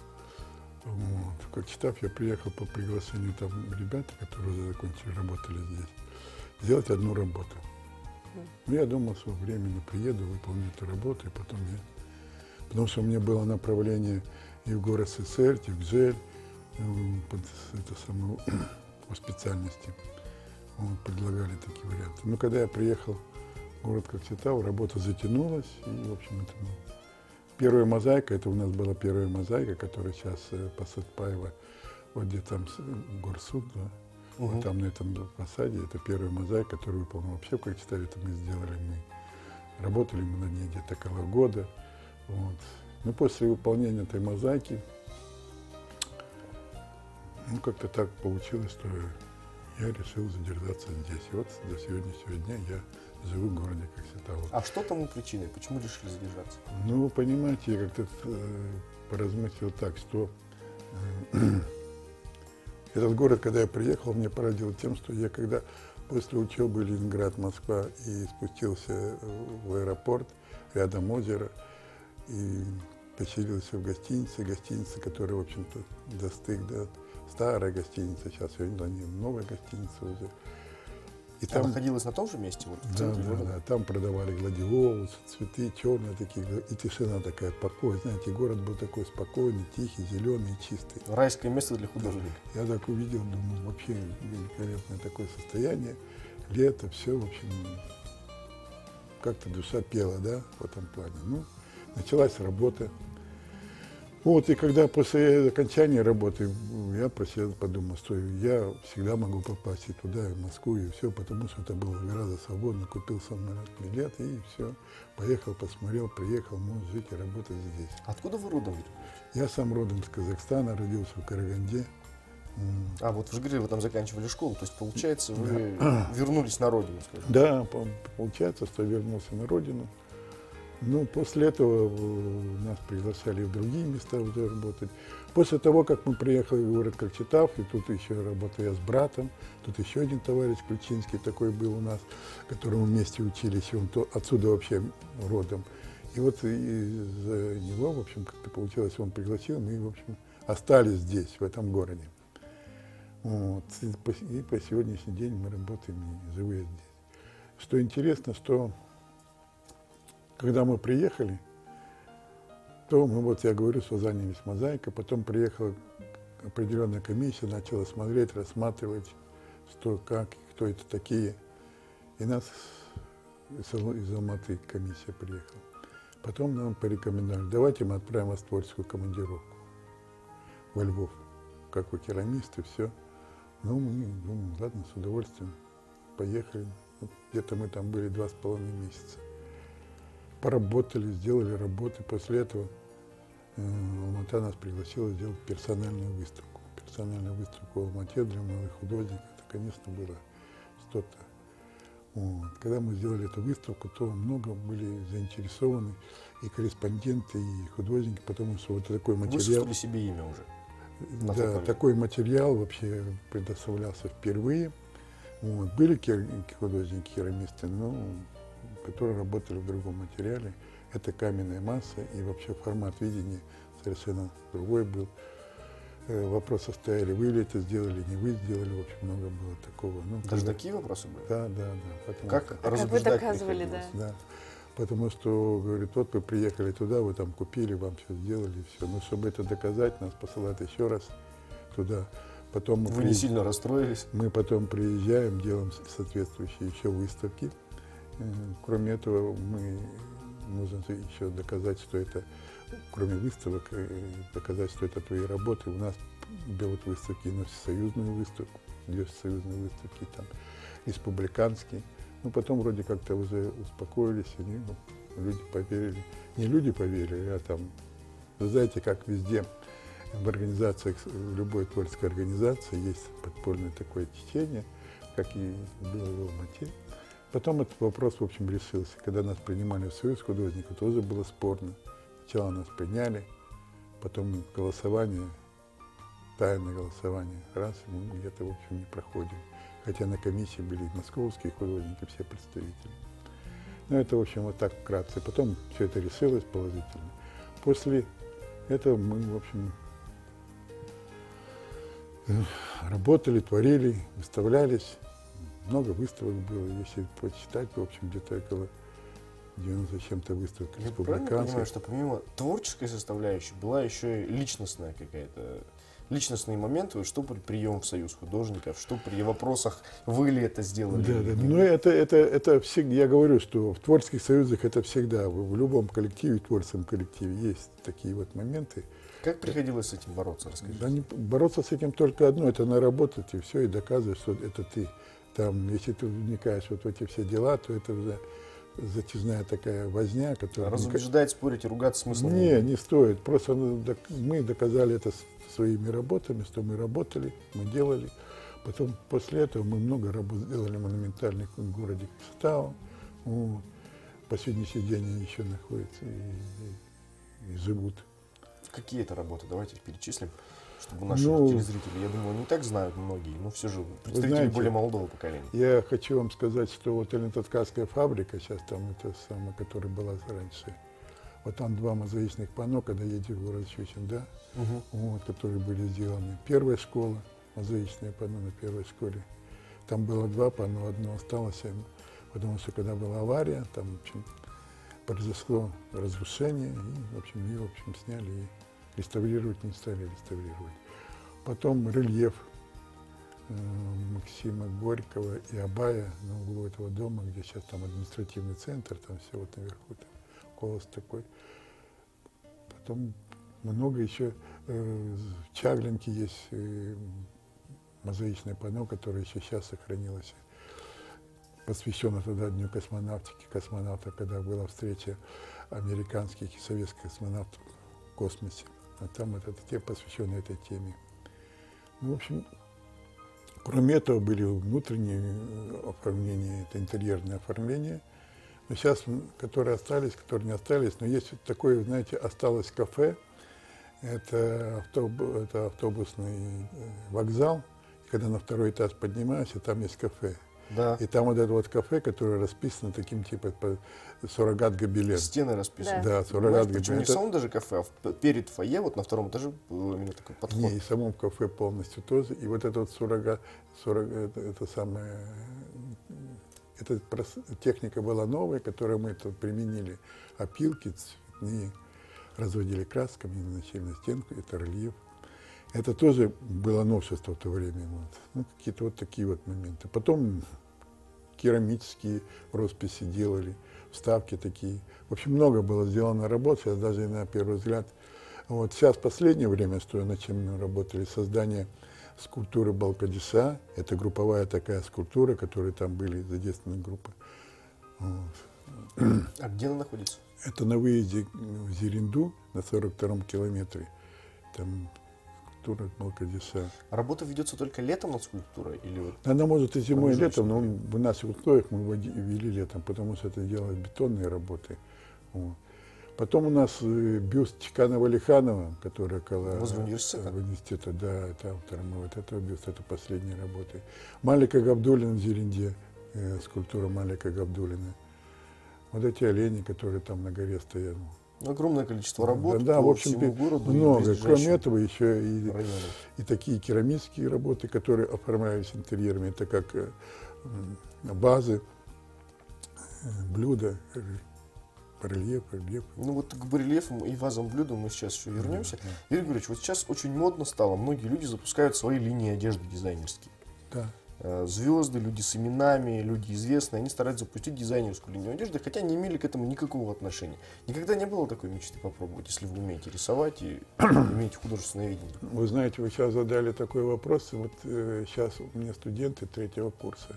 [SPEAKER 6] Вот. Как читав я приехал по приглашению там ребят, которые уже закончили, работали здесь, сделать одну работу. Mm. Ну, я думал, что временно приеду, выполню эту работу, и потом я... Потому что у меня было направление и в город СССР, и в ГЖЭЛь, под это самое, по специальности. Вот, предлагали такие варианты. Но когда я приехал в город Кокшетау, работа затянулась, и, в общем, это... Ну, первая мозаика, это у нас была первая мозаика, которая сейчас э, по Сатпаева, вот где там горсуд, да, угу. Вот там на этом фасаде, это первая мозаика, которую выполнил. Вообще в Кокшетаве это мы сделали, мы работали мы на ней где-то около года. Вот. Ну, после выполнения этой мозаики, ну, как-то так получилось, что я решил задержаться здесь. И вот до сегодняшнего дня я живу в городе Кокшетау.
[SPEAKER 1] А что тому причиной? Почему решили задержаться?
[SPEAKER 6] Ну, понимаете, я как-то э, поразмыслил так, что э, этот город, когда я приехал, меня поразил тем, что я когда после учебы Ленинград, Москва и спустился в аэропорт, рядом озеро, и поселился в гостинице, гостиница, которая, в общем-то, достиг, да, старая гостиница, сейчас ее новая гостиница уже. И
[SPEAKER 1] там находилась на том же месте? Вот, в
[SPEAKER 6] да,
[SPEAKER 1] центре
[SPEAKER 6] да,
[SPEAKER 1] города?
[SPEAKER 6] да, там продавали гладиолусы, цветы черные такие, и тишина такая, покой. Знаете, город был такой спокойный, тихий, зеленый, чистый.
[SPEAKER 1] Райское место для художника.
[SPEAKER 6] Я так увидел, думаю, вообще великолепное такое состояние. лето, все, в общем, как-то душа пела, да, в этом плане. Ну, началась работа. Вот, и когда после окончания работы я про себя подумал, что я всегда могу попасть и туда, и в Москву, и все, потому что это было гораздо свободно. Купил самолетный билет, и все. Поехал, посмотрел, приехал, может жить и работать здесь.
[SPEAKER 1] Откуда вы родом?
[SPEAKER 6] Я сам родом из Казахстана, родился в Караганде. М.
[SPEAKER 1] А, вот вы же говорили, вы там заканчивали школу, то есть, получается, вы вернулись на родину, скажем.
[SPEAKER 6] Да, по- получается, что вернулся на родину. Ну, после этого э, нас приглашали в другие места уже работать. После того, как мы приехали в город Кольчетав, и тут еще работал я с братом, тут еще один товарищ Ключинский такой был у нас, которому вместе учились, и он то, отсюда вообще родом. И вот из-за него, в общем, как-то получилось, он пригласил, мы, в общем, остались здесь, в этом городе. Вот. И, по, и по сегодняшний день мы работаем и живые здесь. Что интересно, что когда мы приехали, то мы, вот я говорю, что занялись мозаикой, потом приехала определенная комиссия, начала смотреть, рассматривать, что, как, кто это такие. И нас из, Ал- из Алматы комиссия приехала. Потом нам порекомендовали, давайте мы отправим вас в творческую командировку во Львов, как вы керамисты, все. Ну, мы думаем, ладно, с удовольствием, поехали. Вот где-то мы там были два с половиной месяца. Поработали, сделали работы. После этого э, Алмата нас пригласила сделать персональную выставку. Персональную выставку в Алмате для молодых художников. Это, конечно, было что-то. Вот. Когда мы сделали эту выставку, то много были заинтересованы и корреспонденты, и художники, потому что вот такой
[SPEAKER 1] Вы
[SPEAKER 6] материал...
[SPEAKER 1] создали себе имя уже. на тот
[SPEAKER 6] Да,
[SPEAKER 1] момент.
[SPEAKER 6] такой материал вообще предоставлялся впервые. Вот. Были кер- художники, керамисты, но которые работали в другом материале. Это каменная масса, и вообще формат видения совершенно другой был. Э, Вопросы стояли, вы ли это сделали, не вы сделали, в общем, много было такого. Ну,
[SPEAKER 1] Даже
[SPEAKER 6] когда-
[SPEAKER 1] такие вопросы были?
[SPEAKER 6] Да, да, да. Потому
[SPEAKER 1] Как
[SPEAKER 6] что-
[SPEAKER 2] как вы
[SPEAKER 1] разубеждать
[SPEAKER 2] доказывали,
[SPEAKER 1] приходилось?
[SPEAKER 6] да. Потому что, говорит, вот вы приехали туда, вы там купили, вам все сделали, все. Но чтобы это доказать, нас посылают еще раз туда. Потом мы,
[SPEAKER 1] Вы не
[SPEAKER 6] приезж-
[SPEAKER 1] сильно расстроились?
[SPEAKER 6] мы потом приезжаем, делаем с- соответствующие еще выставки. Э, Кроме этого, мы нужно же еще доказать, что это, кроме выставок, э, доказать, что это твои работы. У нас берут выставки на всесоюзную выставку, две всесоюзные выставки, там, республиканские. Ну, потом вроде как-то уже успокоились, и ну, люди поверили. Не люди поверили, а там, вы знаете, как везде в организациях, в любой творческой организации есть подпольное такое течение, как и было в Алмате. Потом этот вопрос, в общем, решился. Когда нас принимали в Союз художников, тоже было спорно. Сначала нас приняли, потом голосование, тайное голосование, раз, и мы где-то, в общем, не проходим. Хотя на комиссии были и московские художники, все представители. Ну, это, в общем, вот так вкратце. Потом все это решилось положительно. После этого мы, в общем, э, работали, творили, выставлялись. Много выставок было, если почитать, в общем, где-то около девяноста с чем-то выставок
[SPEAKER 1] Я правильно понимаю,
[SPEAKER 6] республиканских.
[SPEAKER 1] что помимо творческой составляющей была еще и личностная какая-то, личностные моменты, что при прием в союз художников, что при вопросах вы ли это сделали?
[SPEAKER 6] Да,
[SPEAKER 1] или
[SPEAKER 6] да.
[SPEAKER 1] не
[SPEAKER 6] Но
[SPEAKER 1] вы?
[SPEAKER 6] это, это, это всегда, я говорю, что в творческих союзах это всегда, в, в любом коллективе, в творческом коллективе есть такие вот моменты.
[SPEAKER 1] Как приходилось с этим бороться, расскажите?
[SPEAKER 6] Да, не- бороться с этим только одно, это наработать и все, и доказывать, что это ты. Там, если ты вникаешь вот в эти все дела, то это уже затяжная такая возня, которая...
[SPEAKER 1] Разубеждать, спорить и ругаться смысла
[SPEAKER 6] Не,
[SPEAKER 1] нет.
[SPEAKER 6] не стоит. Просто ну, док- мы доказали это с- своими работами, что мы работали, мы делали. Потом после этого мы много работ сделали монументальных в городе Кстау. Вот. По сегодняшний день они еще находятся и, и- и живут.
[SPEAKER 1] Какие это работы? Давайте их перечислим, чтобы наши
[SPEAKER 6] Ну,
[SPEAKER 1] телезрители, я думаю, не так знают многие, но все же представители
[SPEAKER 6] знаете,
[SPEAKER 1] более молодого поколения.
[SPEAKER 6] Я хочу вам сказать, что вот Элентоткацкая фабрика, сейчас там это самая, которая была раньше, вот там два мозаичных панно, когда едешь в город Щучин, да,
[SPEAKER 1] Мгм.
[SPEAKER 6] вот, которые были сделаны. Первая школа, мозаичное панно на первой школе. Там было два панно, одно осталось, им, потому что когда была авария, там, в общем, произошло разрушение, и, в общем, ее, в общем, сняли и реставрировать не стали реставрировать. Потом рельеф Максима Горького и Абая на углу этого дома, где сейчас там административный центр, там все вот наверху, там колос такой. Потом много еще э, в Чаглинке есть э, мозаичное панно, которое еще сейчас сохранилось. Посвящено тогда Дню космонавтики, космонавтов, когда была встреча американских и советских космонавтов в космосе. А там вот эта тема посвящена этой теме. Ну, в общем, кроме этого были внутренние оформления, это интерьерное оформление. Но сейчас, которые остались, которые не остались, но есть такое, знаете, осталось кафе. Это, автобус, это автобусный вокзал. И когда на второй этаж поднимаешься, там есть кафе.
[SPEAKER 1] Да.
[SPEAKER 6] И там вот это вот кафе, которое расписано таким типа суррогат гобелен.
[SPEAKER 1] Стены расписаны.
[SPEAKER 6] Да, суррогат гобелен.
[SPEAKER 1] Причем не в
[SPEAKER 6] Это-
[SPEAKER 1] самом даже кафе, а в- перед фойе, вот на втором этаже был именно такой подход.
[SPEAKER 6] Не, и в самом кафе полностью тоже. И вот это вот суррогат, суррогат это, это самое, эта прос- техника была новая, которую мы тут применили. Опилки цветные, разводили красками, наносили на стенку, это рельеф. Это тоже было новшество в то время. Вот. Ну, какие-то вот такие вот моменты. Потом керамические росписи делали, вставки такие. В общем, много было сделано работ, сейчас даже на первый взгляд. Вот сейчас в последнее время, что над чем мы работали, создание скульптуры Балкадиса. Это групповая такая скульптура, которые там были задействованы группы. Вот.
[SPEAKER 1] А где она находится?
[SPEAKER 6] Это на выезде в Зеренду на сорок втором километре. Там скульптура Балкадиса.
[SPEAKER 1] Работа ведется только летом над скульптурой? Или вот...
[SPEAKER 6] Она может и зимой, и
[SPEAKER 1] Промежуточный
[SPEAKER 6] летом, но
[SPEAKER 1] период.
[SPEAKER 6] в наших условиях мы води- вели летом, потому что это делают бетонные работы. Вот. Потом у нас э, бюст Чеканова-Лиханова, который около
[SPEAKER 1] Возле университета?
[SPEAKER 6] э, университета, да, это автор мы вот этого бюста, это последние работы. Малика Габдуллина в Зеренде, э, скульптура Малика Габдуллина. Вот эти олени, которые там на горе стоят.
[SPEAKER 1] Огромное количество работ
[SPEAKER 6] Да, да,
[SPEAKER 1] по
[SPEAKER 6] в общем,
[SPEAKER 1] всему городу и
[SPEAKER 6] много. Кроме
[SPEAKER 1] близлежащим
[SPEAKER 6] этого еще и
[SPEAKER 1] районам.
[SPEAKER 6] и такие керамические работы, которые оформлялись интерьерами, это как э, м, базы, э, блюда, э, барельеф, рельеф.
[SPEAKER 1] Ну вот к барельефам и вазам блюдам мы сейчас еще вернемся. Юрий Григорьевич, вот сейчас очень модно стало, многие люди запускают свои линии одежды дизайнерские.
[SPEAKER 6] Да.
[SPEAKER 1] Э, Звезды, люди с именами, люди известные, они стараются запустить дизайнерскую линию одежды, хотя не имели к этому никакого отношения. Никогда не было такой мечты попробовать, если вы умеете рисовать и имеете художественное видение.
[SPEAKER 6] Вы знаете, вы сейчас задали такой вопрос, и вот э, сейчас у меня студенты третьего курса,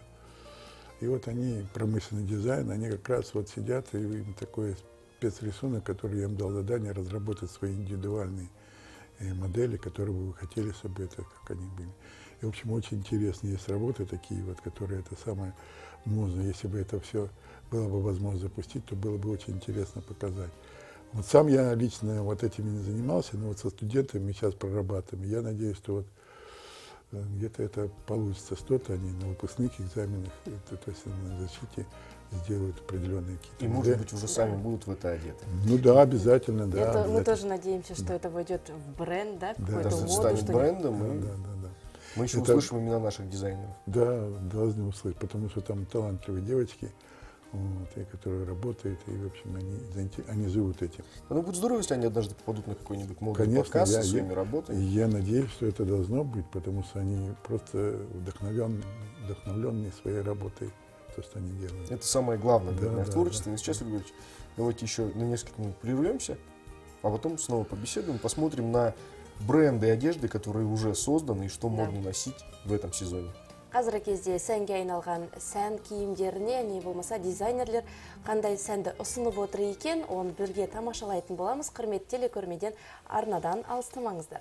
[SPEAKER 6] и вот они, промышленный дизайн, они как раз вот сидят, и им такой спецрисунок, который я им дал задание, разработать свои индивидуальные э, модели, которые бы вы хотели, чтобы это, как они были. И, в общем, очень интересно. Есть работы такие, вот, которые это самое можно. Если бы это все было бы возможно запустить, то было бы очень интересно показать. Вот сам я лично вот этим не занимался, но вот со студентами мы сейчас прорабатываем. Я надеюсь, что вот э, где-то это получится что-то. Они на выпускных экзаменах, это, то есть на защите, сделают определенные какие-то.
[SPEAKER 1] И,
[SPEAKER 6] модели.
[SPEAKER 1] может быть, уже сами будут в это одеты.
[SPEAKER 6] Ну да, обязательно, да.
[SPEAKER 2] Это мы
[SPEAKER 6] обязательно.
[SPEAKER 2] тоже надеемся, что это войдет в бренд, да, в
[SPEAKER 6] Да,
[SPEAKER 2] какую-то
[SPEAKER 1] Даже
[SPEAKER 2] моду.
[SPEAKER 1] станет
[SPEAKER 2] что
[SPEAKER 1] брендом,
[SPEAKER 6] Да,
[SPEAKER 1] и
[SPEAKER 6] да, да, да.
[SPEAKER 1] мы еще
[SPEAKER 6] Это-
[SPEAKER 1] услышим имена наших дизайнеров.
[SPEAKER 6] Да, должны услышать, потому что там талантливые девочки, вот, и которые работают, и, в общем, они, заинте- они живут этим.
[SPEAKER 1] Ну, будет здорово, если они однажды попадут на какой-нибудь модный
[SPEAKER 6] Конечно,
[SPEAKER 1] показ
[SPEAKER 6] я-
[SPEAKER 1] со своими
[SPEAKER 6] я- И
[SPEAKER 1] работами.
[SPEAKER 6] я надеюсь, что это должно быть, потому что они просто вдохновлен, вдохновленные своей работой, то, что они делают.
[SPEAKER 1] Это самое главное,
[SPEAKER 6] Да,
[SPEAKER 1] наверное, в
[SPEAKER 6] да,
[SPEAKER 1] творчестве.
[SPEAKER 6] да.
[SPEAKER 1] И сейчас, Юрий Григорьевич, давайте еще на несколько минут прервемся, а потом снова побеседуем, посмотрим на бренды одежды, которые уже созданы и что
[SPEAKER 2] Да.
[SPEAKER 1] можно носить в этом сезоне.
[SPEAKER 2] Қазіргі кезде сәнге айналған сән киімдеріне не болмаса дизайнерлер қандай сәнді ұсынып отыр екен, оны бірге тамашалайтын боламыз. Құрметті телекөрмеден арнадан алыстамаңыздар.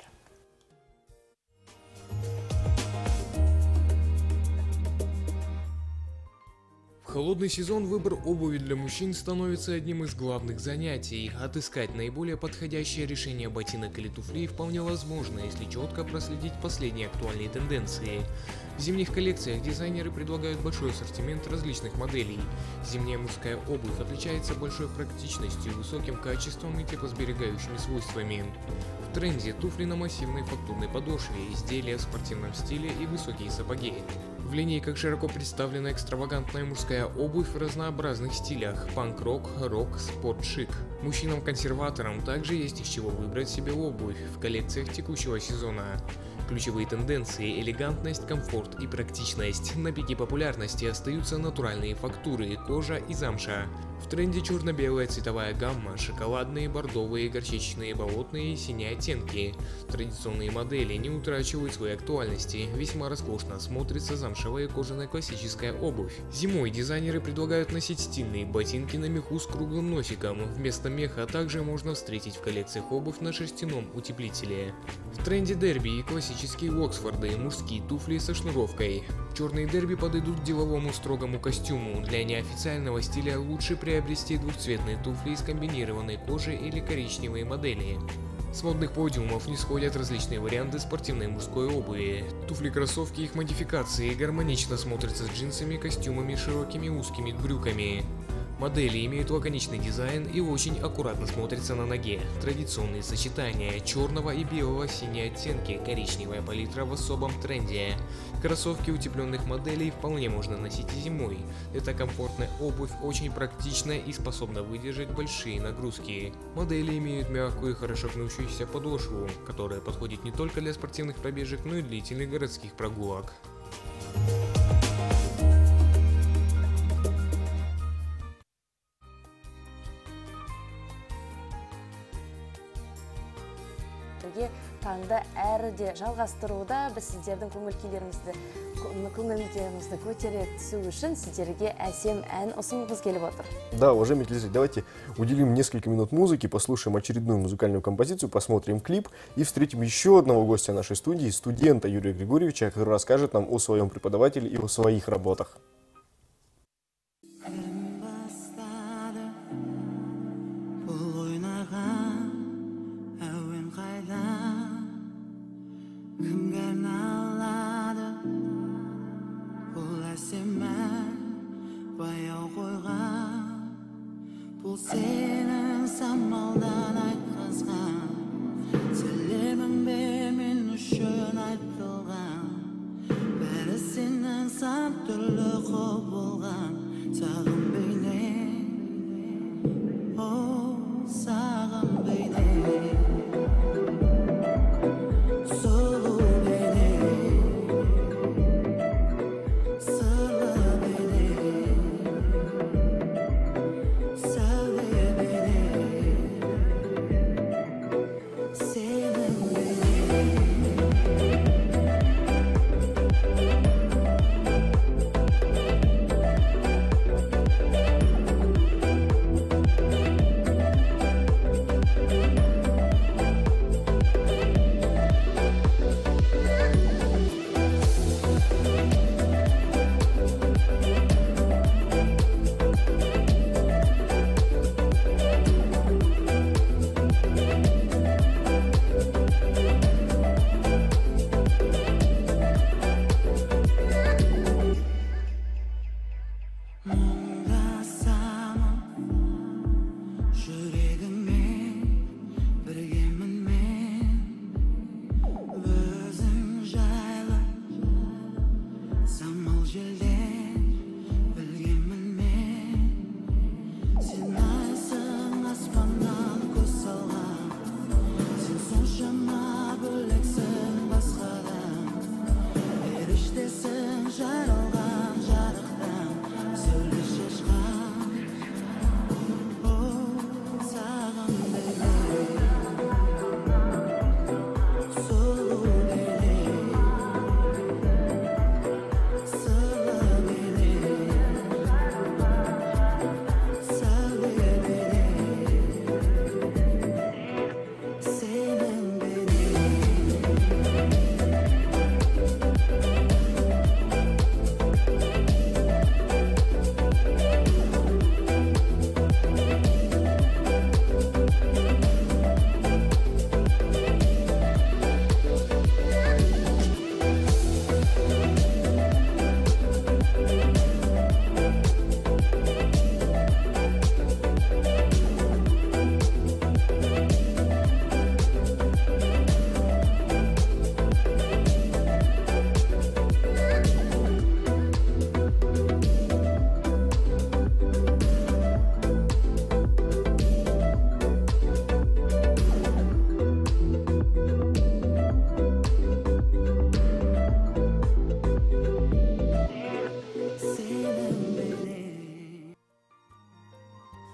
[SPEAKER 8] В холодный сезон выбор обуви для мужчин становится одним из главных занятий. Отыскать наиболее подходящее решение ботинок или туфлей вполне возможно, если четко проследить последние актуальные тенденции. В зимних коллекциях дизайнеры предлагают большой ассортимент различных моделей. Зимняя мужская обувь отличается большой практичностью, высоким качеством и теплосберегающими свойствами. В тренде туфли на массивной фактурной подошве, изделия в спортивном стиле и высокие сапоги. В линейках широко представлена экстравагантная мужская обувь в разнообразных стилях – панк-рок, рок, спорт-шик. Мужчинам-консерваторам также есть из чего выбрать себе обувь в коллекциях текущего сезона. Ключевые тенденции – элегантность, комфорт и практичность. На пике популярности остаются натуральные фактуры, кожа и замша. В тренде черно-белая цветовая гамма, шоколадные, бордовые, горчичные, болотные и синие оттенки. Традиционные модели не утрачивают своей актуальности, весьма роскошно смотрится замшевая кожаная классическая обувь. Зимой дизайнеры предлагают носить стильные ботинки на меху с круглым носиком. Вместо меха также можно встретить в коллекциях обувь на шерстяном утеплителе. В тренде дерби и классические Оксфорды, мужские туфли со шнуровкой. Черные дерби подойдут к деловому строгому костюму. Для неофициального стиля лучше приобрести двухцветные туфли из комбинированной кожи или коричневые модели. С модных подиумов не сходят различные варианты спортивной мужской обуви. Туфли-кроссовки и их модификации гармонично смотрятся с джинсами, костюмами, широкими узкими брюками. Модели имеют лаконичный дизайн и очень аккуратно смотрятся на ноге. Традиционные сочетания черного и белого, синие оттенки, коричневая палитра в особом тренде. Кроссовки утепленных моделей вполне можно носить и зимой. Эта комфортная обувь очень практичная и способна выдержать большие нагрузки. Модели имеют мягкую и хорошо гнущуюся подошву, которая подходит не только для спортивных пробежек, но и длительных городских прогулок.
[SPEAKER 2] Таңда әрі де жалғастыруда біз сіздердің көңіл-күйлеріңізді көңілдеріңізді көтере түсу үшін сіздерге әсем ән ұсынғымыз келіп отыр.
[SPEAKER 1] Да, уважаемые телезрители, давайте уделим несколько минут музыки, послушаем очередную музыкальную композицию, посмотрим клип и встретим еще одного гостя нашей студии, студента Юрия Григорьевича, который расскажет нам о своем преподавателе и о своих работах.
[SPEAKER 5] Senin sammaldan aytqazgan Selemim bemin üçün aytılgan Bәрі сенің сан түрлі қоп болған Сағым бейне О, сағым бейне Сұлу бейне Сырлы бейне Senin beni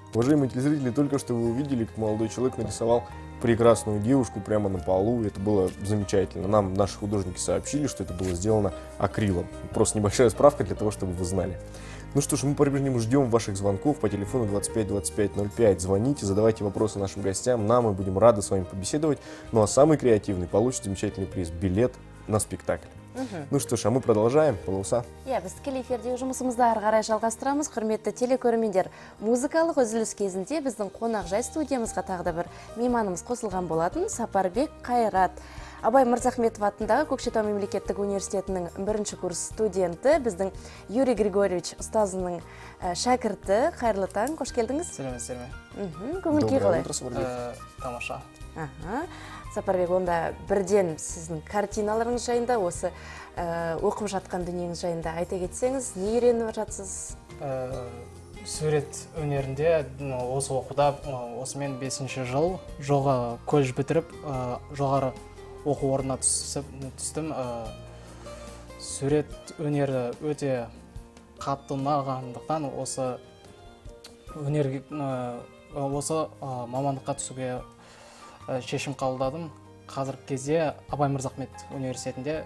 [SPEAKER 1] Уважаемые телезрители, только что вы увидели, как молодой человек нарисовал прекрасную девушку прямо на полу. Это было замечательно. Нам наши художники сообщили, что это было сделано акрилом. Просто небольшая справка для того, чтобы вы знали. Ну что ж, мы по-прежнему ждем ваших звонков по телефону двадцать пять двадцать пять ноль пять. Звоните, задавайте вопросы нашим гостям. Нам мы будем рады с вами побеседовать. Ну а самый креативный получит замечательный приз – билет на спектакль. Ну что ж, а мы продолжаем. Полоса.
[SPEAKER 2] Иә, біз тікелей эфирдегі жұмысымызды ары қарай жалғастырамыз. Құрметті телекөрермендер, музыкалық үзіліс кезінде біздің қонақжай студиямызға тағы да бір мейманымыз қосылған болатын. Сапарбек Қайрат. Абай Мырзахметов атындағы Көкшетау мемлекеттік университетінің бірінші курс студенті, біздің Юрий Григорьевич ұстазының шәкірті. Қайырлы таң, қош келдіңіз.
[SPEAKER 9] Сәлеметсіздер ме?
[SPEAKER 2] Көңіл күй қалай?
[SPEAKER 9] Тамаша.
[SPEAKER 2] Сапарбек, онда бірден сіздің картиналарыңыз жайында, осы оқып жатқан дүниеңіз жайында айта кетсеңіз, не үйреніп жатсыз?
[SPEAKER 9] Сурет өнерінде осы оқуда осымен бесінші жыл жоға колледж бітіріп, жоғары оқу орнына түстім. Сурет өнері өте қатты ұнағандықтан осы өнерге, осы мамандыққа түсуге шешім қабылдадым. Қазіргі кезде Абай Мырзахмет университетінде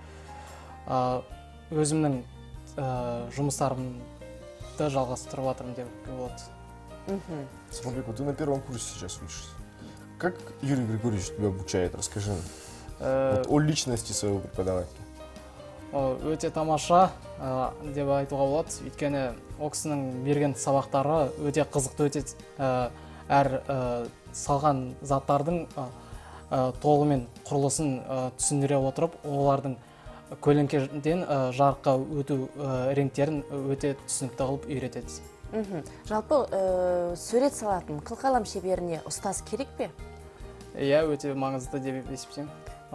[SPEAKER 9] өзімнің жұмыстарымды жалғастырып жатырмын деп болады.
[SPEAKER 1] Сапарбек, вот ты на первом курсе сейчас учишься. Как Юрий Григорьевич тебя обучает? Расскажи вот о личности своего преподавателя.
[SPEAKER 9] Өте тамаша деп айтуға болады. Өйткені ол кісінің берген сабақтары өте қызықты, өте әр салған заттардың толығымен құрылысын түсіндіре отырып, олардың көлеңкеден жарыққа өту реңктерін өте түсінікті қылып үйретеді.
[SPEAKER 2] Жалпы сурет салатын қылқалам шеберіне ұстаз керек пе?
[SPEAKER 9] Иә, өте маңызды деп есептеймін.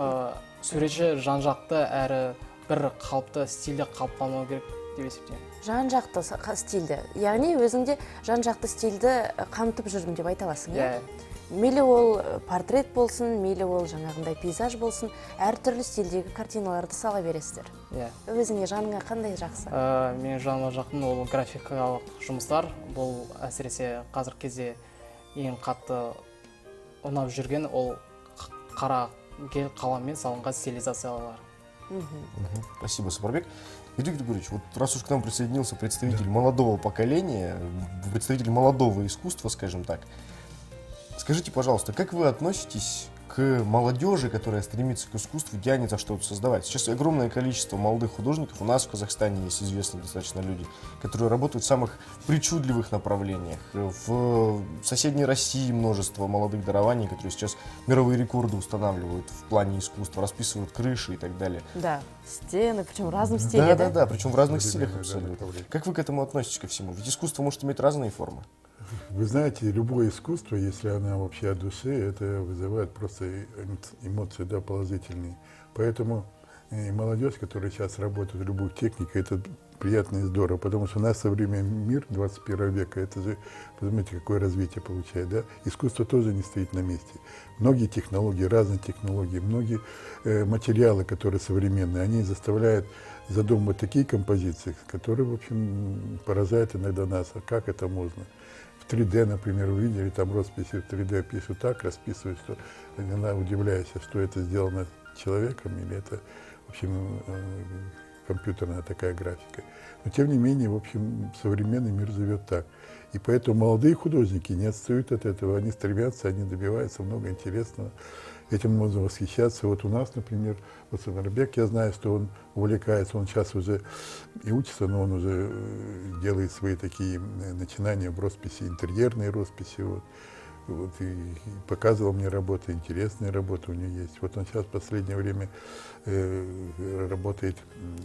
[SPEAKER 9] Суретші жан-жақты әрі бір қалыпты стильде қалыптануы керек деп есептеймін.
[SPEAKER 2] Жан-жақты стильді, яғни өзіңде жан-жақты стильді қамтып жүрмін деп айта аласың, иә? Мейлі ол портрет болсын, мейлі ол жаңағындай пейзаж болсын, әртүрлі стильдегі картиналарды сала бересіздер. Өзіңе жаныңа қандай жақсы?
[SPEAKER 9] Мен жаныма жақын ол графикалық жұмыстар. Бұл әсіресе қазір кезде ең қатты ұнап жүрген ол қара гель қаламмен салынған стилизациялар.
[SPEAKER 1] Спасибо, Сапарбек. Юрий Григорьевич, вот раз уж к нам присоединился представитель молодого поколения, представитель молодого искусства, скажем так, скажите, пожалуйста, как вы относитесь к молодежи, которая стремится к искусству, тянется что-то создавать? Сейчас огромное количество молодых художников. У нас в Казахстане есть известные достаточно люди, которые работают в самых причудливых направлениях. В соседней России множество молодых дарований, которые сейчас мировые рекорды устанавливают в плане искусства, расписывают крыши и так далее.
[SPEAKER 2] Да, стены, причем в разном стиле.
[SPEAKER 1] Да, да, да, причем в разных стилях абсолютно. Как вы к этому относитесь ко всему? Ведь искусство может иметь разные формы.
[SPEAKER 6] Вы знаете, любое искусство, если оно вообще от души, это вызывает просто эмоции, да, положительные. Поэтому и молодежь, которая сейчас работает в любой технике, это приятно и здорово, потому что у нас современный мир двадцать первого века, это же, понимаете, какое развитие получает, да? Искусство тоже не стоит на месте. Многие технологии, разные технологии, многие э, материалы, которые современные, они заставляют задумывать такие композиции, которые, в общем, поражают иногда нас. А как это можно? В три дэ, например, увидели, там росписи в три дэ пишут так, расписывают, что иногда удивляешься, что это сделано человеком или это, в общем, компьютерная такая графика. Но, тем не менее, в общем, современный мир живет так. И поэтому молодые художники не отстают от этого, они стремятся, они добиваются много интересного. Этим можно восхищаться. Вот у нас, например, вот Сапарбек, я знаю, что он увлекается, он сейчас уже и учится, но он уже делает свои такие начинания в росписи, интерьерные росписи. Вот. Вот, и, и показывал мне работы, интересные работы у него есть. Вот он сейчас в последнее время э, работает,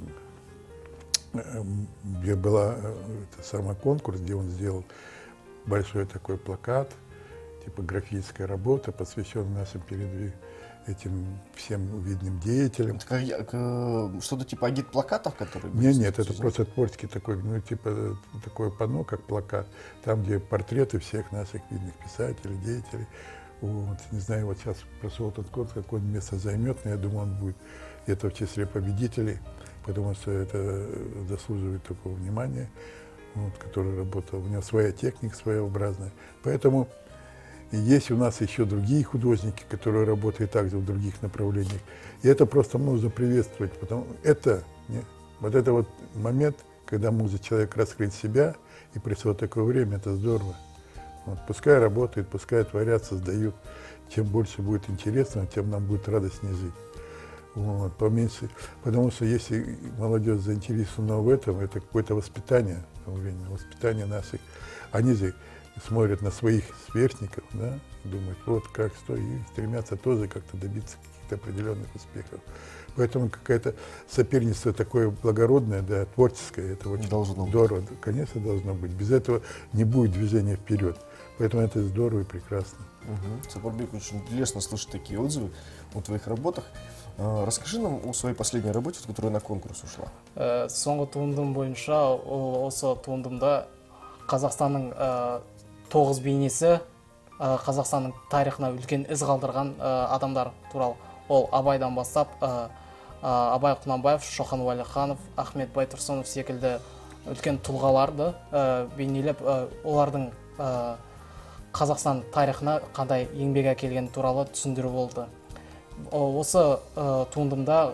[SPEAKER 6] э, где была это самый конкурс, где он сделал большой такой плакат, типографическая работа, посвященная нашим передвижениям, этим всем видным деятелям.
[SPEAKER 1] Что-то типа агит-плакатов, которые...
[SPEAKER 6] Нет, нет, это просто творческий такой, ну, типа такое панно, как плакат, там, где портреты всех наших видных писателей, деятелей. Вот, не знаю, вот сейчас прошел этот конкурс, какое место займет, но я думаю, он будет где-то в числе победителей, потому что это заслуживает такого внимания. вот, который работал. У него своя техника своеобразная. Поэтому есть у нас еще другие художники, которые работают также в других направлениях. И это просто нужно приветствовать, потому это, не, вот это вот момент, когда может человек раскрыть себя, и пришло такое время, это здорово. Вот, пускай работают, пускай творят, создают. Чем больше будет интересно, тем нам будет радостнее жить. Вот, поменьше. Потому что если молодежь заинтересована в этом, это какое-то воспитание, воспитание наших. Они же смотрят на своих сверстников, да, и думают, вот как, что, и стремятся тоже как-то добиться каких-то определенных успехов. Поэтому какое-то соперничество такое благородное, да, творческое, это очень
[SPEAKER 1] должно
[SPEAKER 6] здорово.
[SPEAKER 1] быть.
[SPEAKER 6] Конечно, должно быть. Без этого не будет движения вперед. Поэтому это здорово и прекрасно.
[SPEAKER 1] Угу. Сапарбек, очень интересно слышать такие отзывы о твоих работах. А, расскажи нам о своей последней работе, которая на конкурс ушла.
[SPEAKER 9] Э, соңғы туындым бойынша, ол осы туындымда Қазақстанның э, тоғыз бейнесі, э, Қазақстанның тарихына үлкен із қалдырған э, адамдар туралы. Ол Абайдан бастап, э, э, Абай Құнанбаев, Шоқан Уәлиханов, Ахмет Байтұрсынов секілді үлкен тұлғаларды э, бейнелеп, э, олардың э, Қазақстан тарихына қандай еңбек әкелген туралы түсіндіру болды. Осы э, туындымда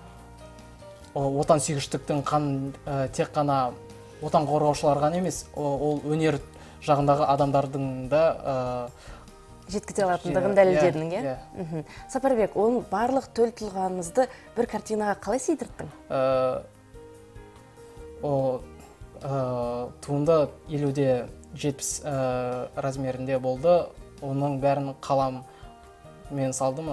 [SPEAKER 9] отан сүйгіштіктің қан, э, тек қана отан қорғаушылар ғана емес, ол өнер жағындағы адамдардың да
[SPEAKER 2] жеткізе алатындығын дәлелдедің, иә? Сапарбек, оның барлық төл тұлғаңызды бір картинаға қалай сыйдырттың?
[SPEAKER 9] Туынды елуде жетпіс размерінде болды. Оның бәрін қалам мен салдым.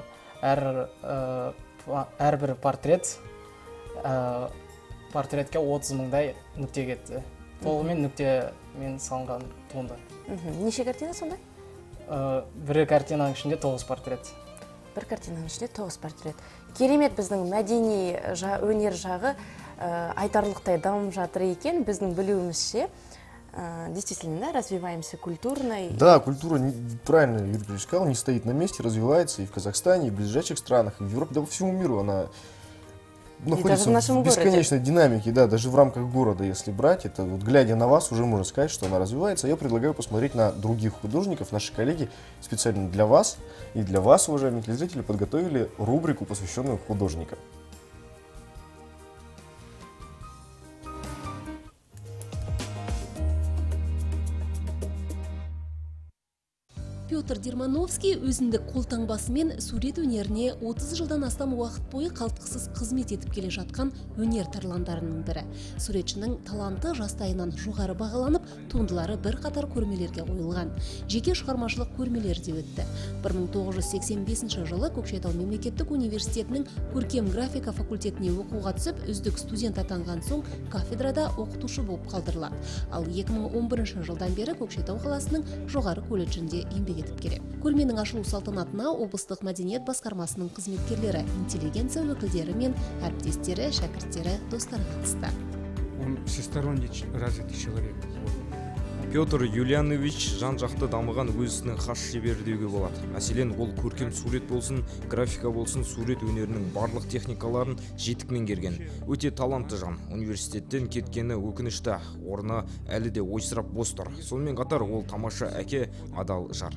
[SPEAKER 9] Әрбір портрет портретке отыз мыңдай нүкте кетті. Толығымен нүкте мен салынған туынды.
[SPEAKER 2] Неше картина сонда?
[SPEAKER 9] Бір картинаның ішінде тоғыз портрет.
[SPEAKER 2] Бір картинаның ішінде тоғыз портрет. Керемет, біздің мәдени өнер жағы айтарлықтай дамып жатыр екен. Біздің білуімізше, действительно, развиваемся культурно.
[SPEAKER 1] Да, культура, правильно Юрий Петрович сказал, не стоит на месте, развивается и в Казахстане, и в ближайших странах, и в Европе, да по всему миру она находится в, в бесконечной городе. Динамике, да, даже в рамках города, если брать, это вот глядя на вас, уже можно сказать, что она развивается. Я предлагаю посмотреть на других художников. Наши коллеги специально для вас и для вас, уважаемые телезрители, подготовили рубрику, посвященную художникам.
[SPEAKER 10] Петр Дермановский өзіндік қолтаңбасымен сурет өнеріне отыз жылдан астам уақыт бойы қалтқысыз қызмет етіп келе жатқан өнер тарландарының бірі. Суретшінің таланты жастайынан жоғары бағаланып, туындылары бір қатар көрмелерге қойылған. Жеке шығармашылық көрмелер де өтті. бір мың тоғыз жүз сексен бесінші жылы Көкшетау мемлекеттік университетінің көркем графика факультетіне оқуға түсіп, үздік студент атанған соң кафедрада оқытушы болып қалдырылады. Ал екі мың он бірінші жылдан бері Көкшетау қаласының жоғары колледжінде еңбек етіп келеді. Көрменің ашылу салтанатына облыстық мәдениет басқармасының қызметкерлері, интеллигенция өкілдері мен әріптестері, шәкірттері, достары қатысты.
[SPEAKER 11] Он всесторонне развитый человек.
[SPEAKER 12] Петр Юлианович жан-жақты дамыған өзінің хас шебері деуге болады. Мәселен, ол көркем сурет болсын, графика болсын, сурет өнерінің барлық техникаларын жетік меңгерген. Өте талантты жан. Университеттен кеткені өкінішті, орны әлі де ойсырап бос тұр. Сонымен қатар ол тамаша әке, адал жар.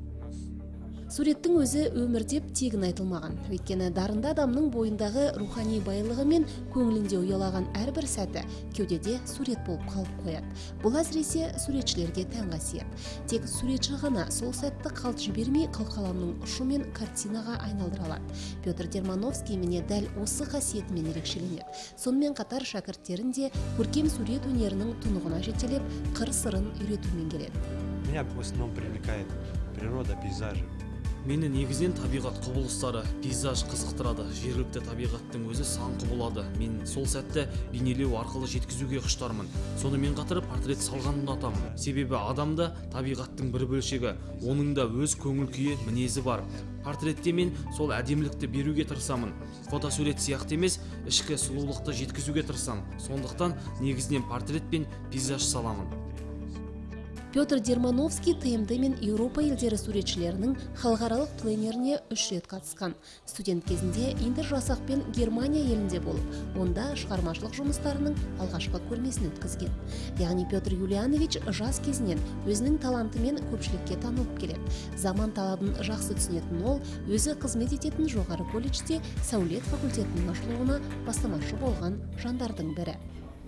[SPEAKER 10] Суреттің өзі өмір деп тегін айтылмаған. Өйткені дарынды адамның бойындағы рухани байлығы мен көңілінде ұялаған әрбір сәті кеудеде сурет болып қалып қояды. Бұл әсіресе суретшілерге тән қасиет. Тек суретші ғана сол сәтті қалт жібермей қалқаламның ұшымен картинаға айналдыра алады. Петр Дермановский міне дәл осы қасиетімен ерекшеленеді. Сонымен қатар шәкірттерін де көркем сурет өнерінің тұнығына жетелеп, қыр-сырын үйретумен келеді.
[SPEAKER 13] Меня в основном привлекает природа, пейзажи.
[SPEAKER 14] Мені негізінен табиғат құбылыстары, пейзаж қызықтырады. Жергілікті табиғаттың өзі сан құбылады. Мен сол сәтті бейнелеу арқылы жеткізуге құштармын. Сонымен қатар портрет салғанын ұнатамын. Себебі адамда табиғаттың бір бөлшегі, оның да өз көңіл күйі, мінезі бар. Портретте мен сол әдемілікті беруге тырысамын. Фотосурет сияқты емес, ішкі сұлулықты жеткізуге тырысамын. Сондықтан негізінен портрет пен пейзаж саламын.
[SPEAKER 10] Петр Дермановский ТМД мен Еуропа елдері суретшілерінің халықаралық пленеріне үш рет қатысқан. Студент кезінде Индер жасақпен Германия елінде болып, онда шығармашылық жұмыстарының алғашқы көрмесін өткізген. Яғни Петр Юлианович жас кезінен өзінің талантымен көпшілікке танылып келеді. Заман талабын жақсы түсінетін ол, өзі қызмет ететін жоғары колледжде сәулет факультетінің ашылуына бастамашы болған жандардың бірі.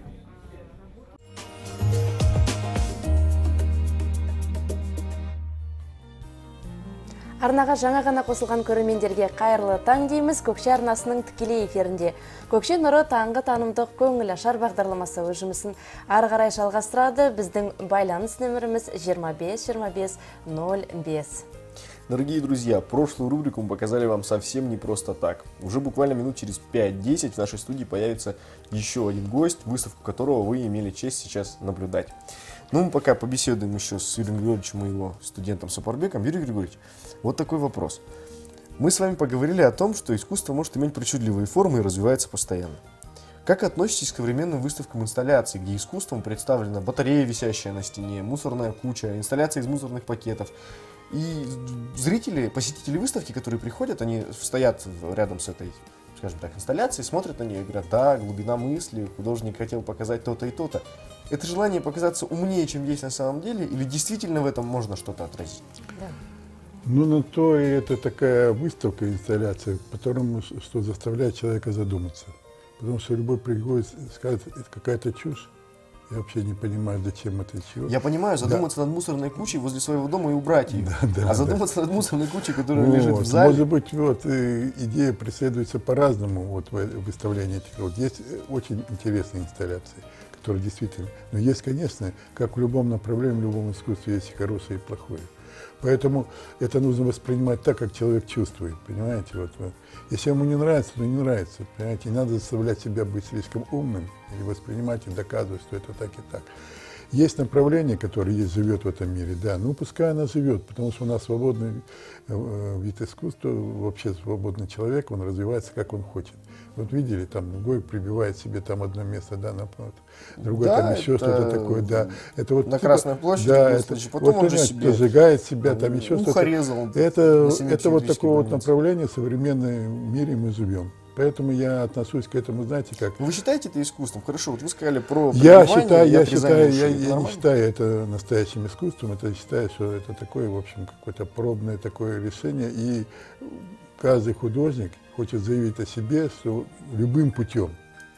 [SPEAKER 2] Арнаға жаңа ғана қосылған көрермендерге қайырлы таң дейміз. Көкше арнасының тікелей эфирінде Көкше нұры таңғы танымдық көңіл ашар бағдарламасы өз жұмысын ары қарай жалғастырады. Біздің байланыс нөміріміз жиырма бес жиырма бес ноль бес.
[SPEAKER 1] Дорогие друзья, прошлую рубрику мы показали вам совсем не просто так. Уже буквально минут через пять-десять в нашей студии появится еще один гость, выставку которого вы имели честь сейчас наблюдать. Ну, мы пока побеседуем еще с Юрием Григорьевичем и его студентом Сапарбеком. Юрий Григорьевич, вот такой вопрос. Мы с вами поговорили о том, что искусство может иметь причудливые формы и развивается постоянно. Как относитесь к современным выставкам инсталляций, где искусством представлена батарея, висящая на стене, мусорная куча, инсталляция из мусорных пакетов? И зрители, посетители выставки, которые приходят, они стоят рядом с этой, скажем так, инсталляцией, смотрят на нее и говорят: да, глубина мысли, художник хотел показать то-то и то-то. Это желание показаться умнее, чем есть на самом деле, или действительно в этом можно что-то отразить?
[SPEAKER 2] Да.
[SPEAKER 6] Ну, на то и это такая выставка, инсталляция, которому что заставляет человека задуматься. Потому что любой приходит и скажет: это какая-то чушь. Я вообще не понимаю, зачем это и чего.
[SPEAKER 1] Я понимаю, задуматься да. над мусорной кучей возле своего дома и убрать ее. Да, да, а задуматься да. над мусорной кучей, которая вот. лежит в зале.
[SPEAKER 6] Может быть, вот, идея преследуется по-разному вот, в выставлении этих работ. Есть очень интересные инсталляции, которые действительно... Но есть, конечно, как в любом направлении, в любом искусстве, есть и хорошее, и плохое. Поэтому это нужно воспринимать так, как человек чувствует, понимаете? Вот, вот. Если ему не нравится, то не нравится, понимаете? Не надо заставлять себя быть слишком умным или воспринимать и доказывать, что это так и так. Есть направление, которое есть, живет в этом мире, да, ну пускай она живет, потому что у нас свободный э, вид искусства, вообще свободный человек, он развивается, как он хочет. Вот видели, там другой прибивает себе там одно место, да, напротив, другой
[SPEAKER 1] да,
[SPEAKER 6] там еще что-то такое, да. Это вот
[SPEAKER 1] на
[SPEAKER 6] типа,
[SPEAKER 1] Красной площади,
[SPEAKER 6] да, это,
[SPEAKER 1] потом
[SPEAKER 6] вот,
[SPEAKER 1] он же себе
[SPEAKER 6] зажигает себя, там еще что-то.
[SPEAKER 1] Резал,
[SPEAKER 6] это это вот такое вот направление в современном мире мы живем. Поэтому я отношусь к этому, знаете, как...
[SPEAKER 1] Вы считаете это искусством? Хорошо, вот вы сказали про
[SPEAKER 6] я считаю, я считаю, я, я не считаю это настоящим искусством, это считаю, что это такое, в общем, какое-то пробное такое решение, и каждый художник хочет заявить о себе, что любым путем,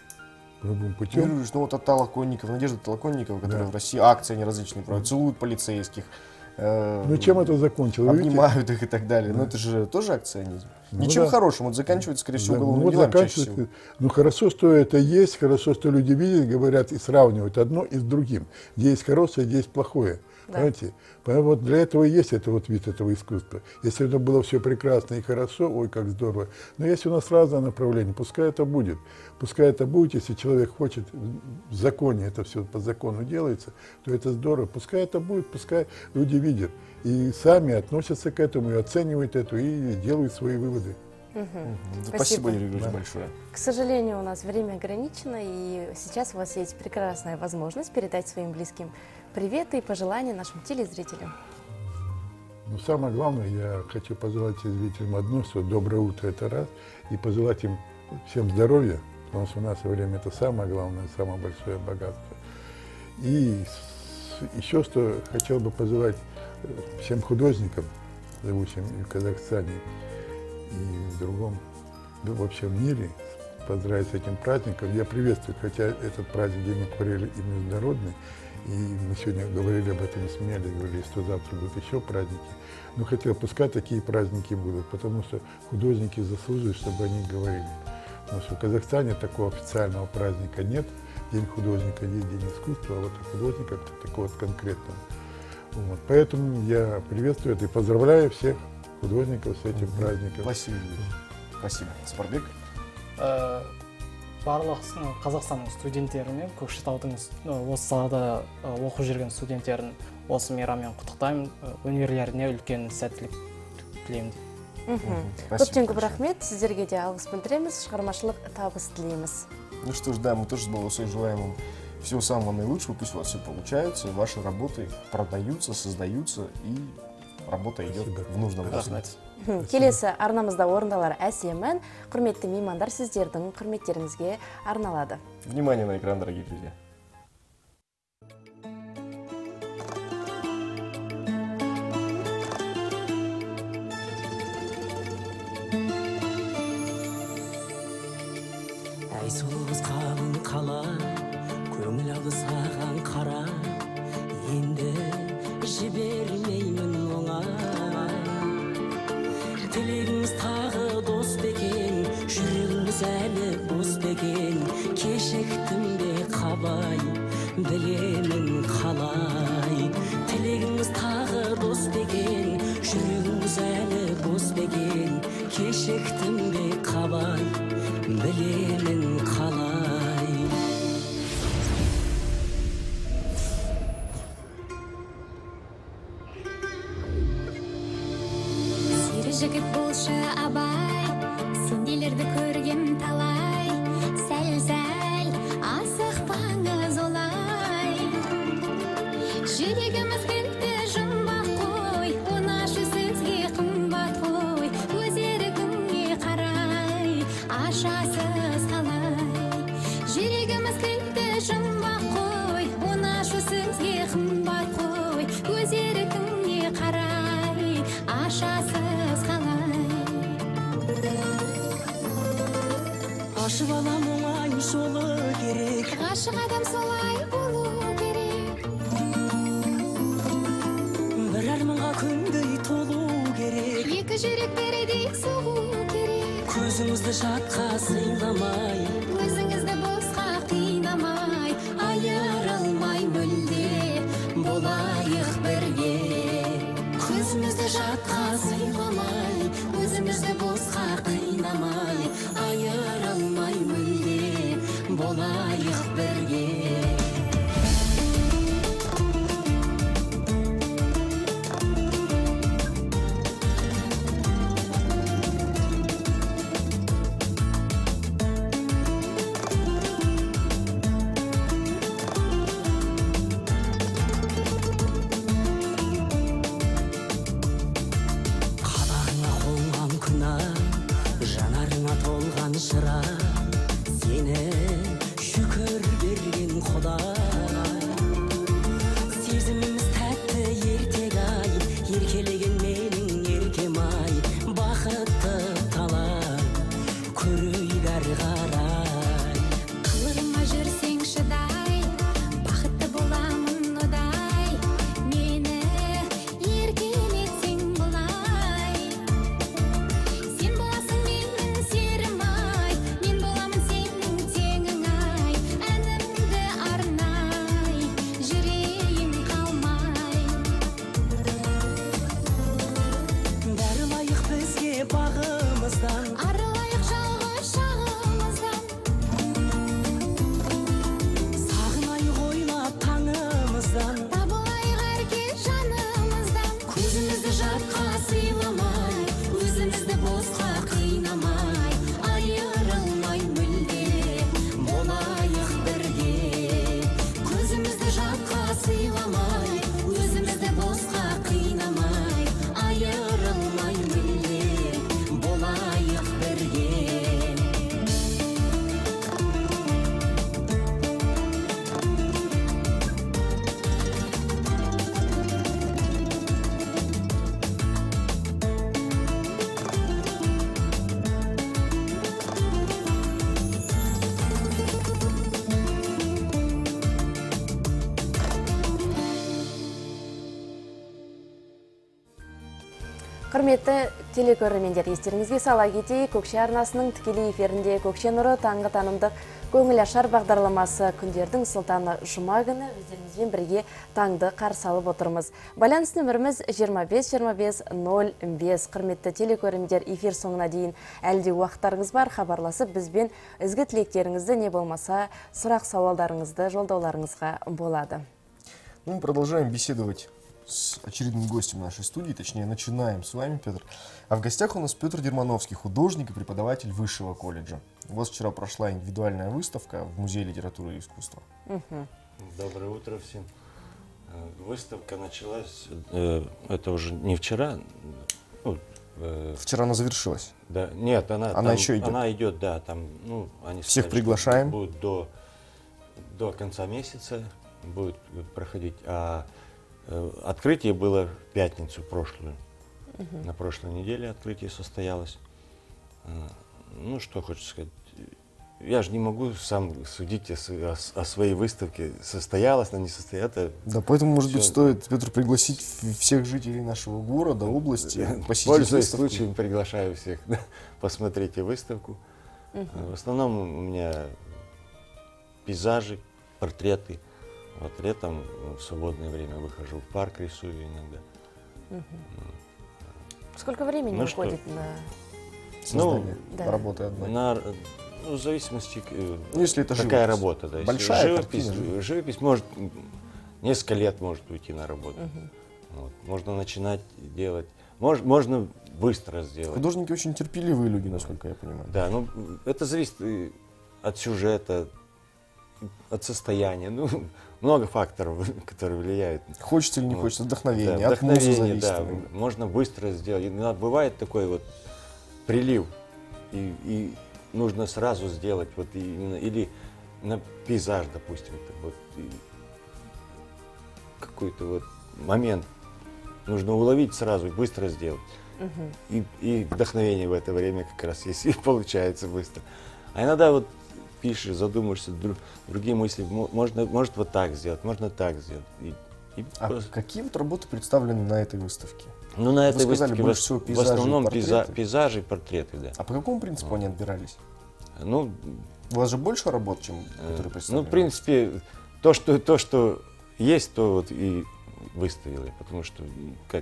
[SPEAKER 6] любым путем...
[SPEAKER 1] Юрий, ну вот от Толоконникова, Надежда Толоконникова, которая да. в России акции они различные проводят, целуют полицейских,
[SPEAKER 6] ну чем это закончилось?
[SPEAKER 1] Обнимают видите? Их и так далее. Да. Но это же тоже акционизм. Ну, Ничем да. хорошим. Вот заканчивается, скорее всего,
[SPEAKER 6] да.
[SPEAKER 1] уголовным
[SPEAKER 6] ну,
[SPEAKER 1] делом
[SPEAKER 6] чаще всего. Ну хорошо, что это есть, хорошо, что люди видят, говорят и сравнивают одно и с другим. Где есть хорошее, где есть плохое. Да. Понимаете? Вот для этого и есть это вот вид этого искусства. Если это было все прекрасно и хорошо, ой, как здорово. Но если у нас разное направление, пускай это будет. Пускай это будет, если человек хочет, в законе это все по закону делается, то это здорово. Пускай это будет, пускай люди видят. И сами относятся к этому, и оценивают это, и делают свои выводы.
[SPEAKER 2] Угу.
[SPEAKER 1] Спасибо, Спасибо Юрий Григорьевич, да. большое.
[SPEAKER 2] К сожалению, у нас время ограничено, и сейчас у вас есть прекрасная возможность передать своим близким приветы и пожелания нашим телезрителям.
[SPEAKER 6] Ну, самое главное, я хочу пожелать телезрителям одно, что доброе утро, это раз, и пожелать им всем здоровья, потому что в наше время это самое главное, самое большое богатство. И еще что хотел бы пожелать всем художникам, живущим и в Казахстане, и в другом, вообще в мире, поздравить с этим праздником. Я приветствую, хотя этот праздник День акварели и международный, и мы сегодня говорили об этом и смели, говорили, что завтра будут еще праздники. Но хотел, пускай такие праздники будут, потому что художники заслуживают, чтобы они говорили. Потому что в Казахстане такого официального праздника нет. День художника есть День искусства, а вот художника такого вот конкретного. Вот. Поэтому я приветствую это и поздравляю всех художников с этим mm-hmm. праздником.
[SPEAKER 1] Спасибо. Спасибо. Сапарбек?
[SPEAKER 9] Барлық Қазақстанның студенттеріне, Көкшетаудың осы салада оқып жүрген студенттерін осы мейраммен құттықтаймын, өнерлеріне үлкен сәттілік тілеймін.
[SPEAKER 2] Көптен көп рахмет, сіздерге де алғыс білдіреміз, шығармашылық табыс тілейміз.
[SPEAKER 1] Ну что ж, да, мы тоже с Балусой желаем вам Всего самого наилучшего, пусть у вас все получается, ваши работы продаются, создаются, и работа идет в нужном русле.
[SPEAKER 2] Келесі арнамызда орындалар әсемін, құрметті меймандар, сіздердің құрметтеріңізге арналады.
[SPEAKER 1] Внимание на экран, дорогие друзья.
[SPEAKER 5] Әй сұлуыз қалың қала, көңіл алды саған қара, енді жібермеймін оңай. Тілегіңіз тағы дос бекен, жүрегіңіз әлі бос бекен, кешіктім бе қабай, білемін қалай. Тілегіңіз тағы дос бекен, жүрегіңіз әлі бос бекен, кешіктім бе қабай, білемін қалай.
[SPEAKER 15] Сері жігіт болшы абай, сенделерді көрген талай, сәл-сәл асықпаңыз олай. Жүрегіміз кілтті жұмбақ қой, онашы сөзге қымбат қой, өз ерігіңе қарай, ашасыз қалай. Жүрегіміз кілтті жұмбақ қой, онашы сөзге қымбат қой, өз ерігіңе қарай, ашасыз қалай.
[SPEAKER 5] Ашып алам оңай жолы керек,
[SPEAKER 15] Ғашық адам солай болу керек.
[SPEAKER 5] бір арманға күндей толу керек,
[SPEAKER 15] Екі жүрек бірдей соғу керек.
[SPEAKER 5] көзіңізді жатқа сыйламай,
[SPEAKER 15] Өзіңізді босқа қинамай,
[SPEAKER 5] айырылмай мүлде болайық бірге.
[SPEAKER 15] көзімізді жатқа сыйламай,
[SPEAKER 5] өзімізді босқа қинамай, айырылмай мүлде болайық бірге. Қабағыңа қонған күнә, жанарыңа толған жыра, сені шүкір берген Құдай. Сезіміміз тәтті ертек-ай, еркелеген менің еркем-ай, бақытты талай, көрейік әрі қарай.
[SPEAKER 15] қылығыма жүрсең шыдай, бақытты боламын одай. Мені еркелетсең бұлай. Сен боласың менің серім-ай, мен боламын сенің теңің-ай. Әнімді арнай, жүрейін қалмай.
[SPEAKER 5] Бәрі лайық бізге бағымыздан,
[SPEAKER 15] Арылайық жалғыз шағымыздан.
[SPEAKER 5] сағынайық ойлап таңымыздан,
[SPEAKER 15] Табылайық әркез жанымыздан.
[SPEAKER 5] көзімізді жатқа сыйламай, өзімізді босқа қинамай, айырылмай мүлде болайық бірге. Көзімізді жатқа сыйламай, өзімізді босқа қинамай, айырылмай мүлде болайық бірге.
[SPEAKER 2] Құрметті телекөрермендер, естеріңізге сала кетейік, Көкше арнасының тікелей эфирінде Көкше нұры таңғы танымдық көңіл ашар бағдарламасы күндердің сұлтаны жұма күні өздеріңізбен бірге таңды қарсы алып отырмыз. Байланыс нөміріміз жиырма бес жиырма бес нөл бес. Құрметті телекөрермендер, эфир соңына дейін әлде уақыттарыңыз бар, хабарласып бізбен ізгі тілектеріңізді не болмаса сұрақ сауалдарыңызды жолдауларыңызға болады.
[SPEAKER 1] Мы продолжаем беседовать с очередным гостем нашей студии, точнее, начинаем с вами, Петр. А в гостях у нас Петр Дермановский, художник и преподаватель высшего колледжа. У вас вчера прошла индивидуальная выставка в Музее литературы и искусства.
[SPEAKER 2] Мгм.
[SPEAKER 16] Доброе утро всем. Э, Выставка началась, э, это уже не вчера. ну, э,
[SPEAKER 1] Вчера она завершилась.
[SPEAKER 16] Да, нет, она,
[SPEAKER 1] Она
[SPEAKER 16] там-
[SPEAKER 1] еще идет?
[SPEAKER 16] Она идет, да, там, ну, они
[SPEAKER 1] Всех
[SPEAKER 16] сказали, что
[SPEAKER 1] приглашаем.
[SPEAKER 16] Будет до, до конца месяца будет проходить, а э, открытие было в пятницу прошлую.
[SPEAKER 2] Мгм.
[SPEAKER 16] На прошлой неделе открытие состоялось. Э, Ну, что хочется сказать. Я же не могу сам судить о, с- о с- о своей выставке, состоялась она, не состоялась. Это
[SPEAKER 1] Да, поэтому, может быть,
[SPEAKER 16] всё-
[SPEAKER 1] стоит, Петр, пригласить в- всех жителей нашего города, области, посетить
[SPEAKER 16] Пользуясь
[SPEAKER 1] выставку.
[SPEAKER 16] случаем, приглашаю всех, посмотрите выставку.
[SPEAKER 2] Мгм.
[SPEAKER 16] В основном у меня пейзажи, портреты. Вот летом в свободное время выхожу в парк, рисую иногда.
[SPEAKER 2] Мгм. Сколько времени
[SPEAKER 16] Ну что?
[SPEAKER 2] уходит на
[SPEAKER 1] Создание
[SPEAKER 2] Да.
[SPEAKER 1] работы одной.
[SPEAKER 16] На, ну, в зависимости, э,
[SPEAKER 1] Ну, если это
[SPEAKER 16] какая
[SPEAKER 1] живопись.
[SPEAKER 16] работа. Да. Если
[SPEAKER 1] Большая
[SPEAKER 16] живопись,
[SPEAKER 1] картина, живопись.
[SPEAKER 16] живопись может несколько лет может уйти на работу.
[SPEAKER 2] Мгм.
[SPEAKER 16] Вот. Можно начинать делать, мож, можно быстро сделать.
[SPEAKER 1] Художники очень терпеливые люди, насколько я понимаю.
[SPEAKER 16] Да, ну это зависит и от сюжета, от состояния, ну много факторов, которые влияют.
[SPEAKER 1] Хочется или не
[SPEAKER 16] Вот.
[SPEAKER 1] хочется, вдохновение,
[SPEAKER 16] Да,
[SPEAKER 1] от музы
[SPEAKER 16] вдохновение,
[SPEAKER 1] зависит.
[SPEAKER 16] да, можно быстро сделать. Иногда бывает такой вот прилив, и, и нужно сразу сделать вот именно или на пейзаж, допустим, это вот и какой-то вот момент нужно уловить сразу и быстро сделать.
[SPEAKER 2] Мгм.
[SPEAKER 16] И, и вдохновение в это время как раз есть, и получается быстро. А иногда вот пишешь, задумаешься, дру- другие мысли, мо- можно, может вот так сделать, можно так сделать. И, и
[SPEAKER 1] А
[SPEAKER 16] просто-
[SPEAKER 1] какие вот работы представлены на этой выставке?
[SPEAKER 16] ну, на
[SPEAKER 1] Вы
[SPEAKER 16] этой
[SPEAKER 1] сказали,
[SPEAKER 16] выставке
[SPEAKER 1] больше
[SPEAKER 16] в,
[SPEAKER 1] всего
[SPEAKER 16] в
[SPEAKER 1] пейзажи и
[SPEAKER 16] основном пейза-
[SPEAKER 1] портреты.
[SPEAKER 16] пейзажи и портреты, да.
[SPEAKER 1] А по какому принципу они отбирались?
[SPEAKER 16] Ну,
[SPEAKER 1] У вас же больше работ, чем
[SPEAKER 16] э,
[SPEAKER 1] которые
[SPEAKER 16] ну,
[SPEAKER 1] представлены?
[SPEAKER 16] в принципе, то, что, то, что есть, то вот и выставил я, потому что м, как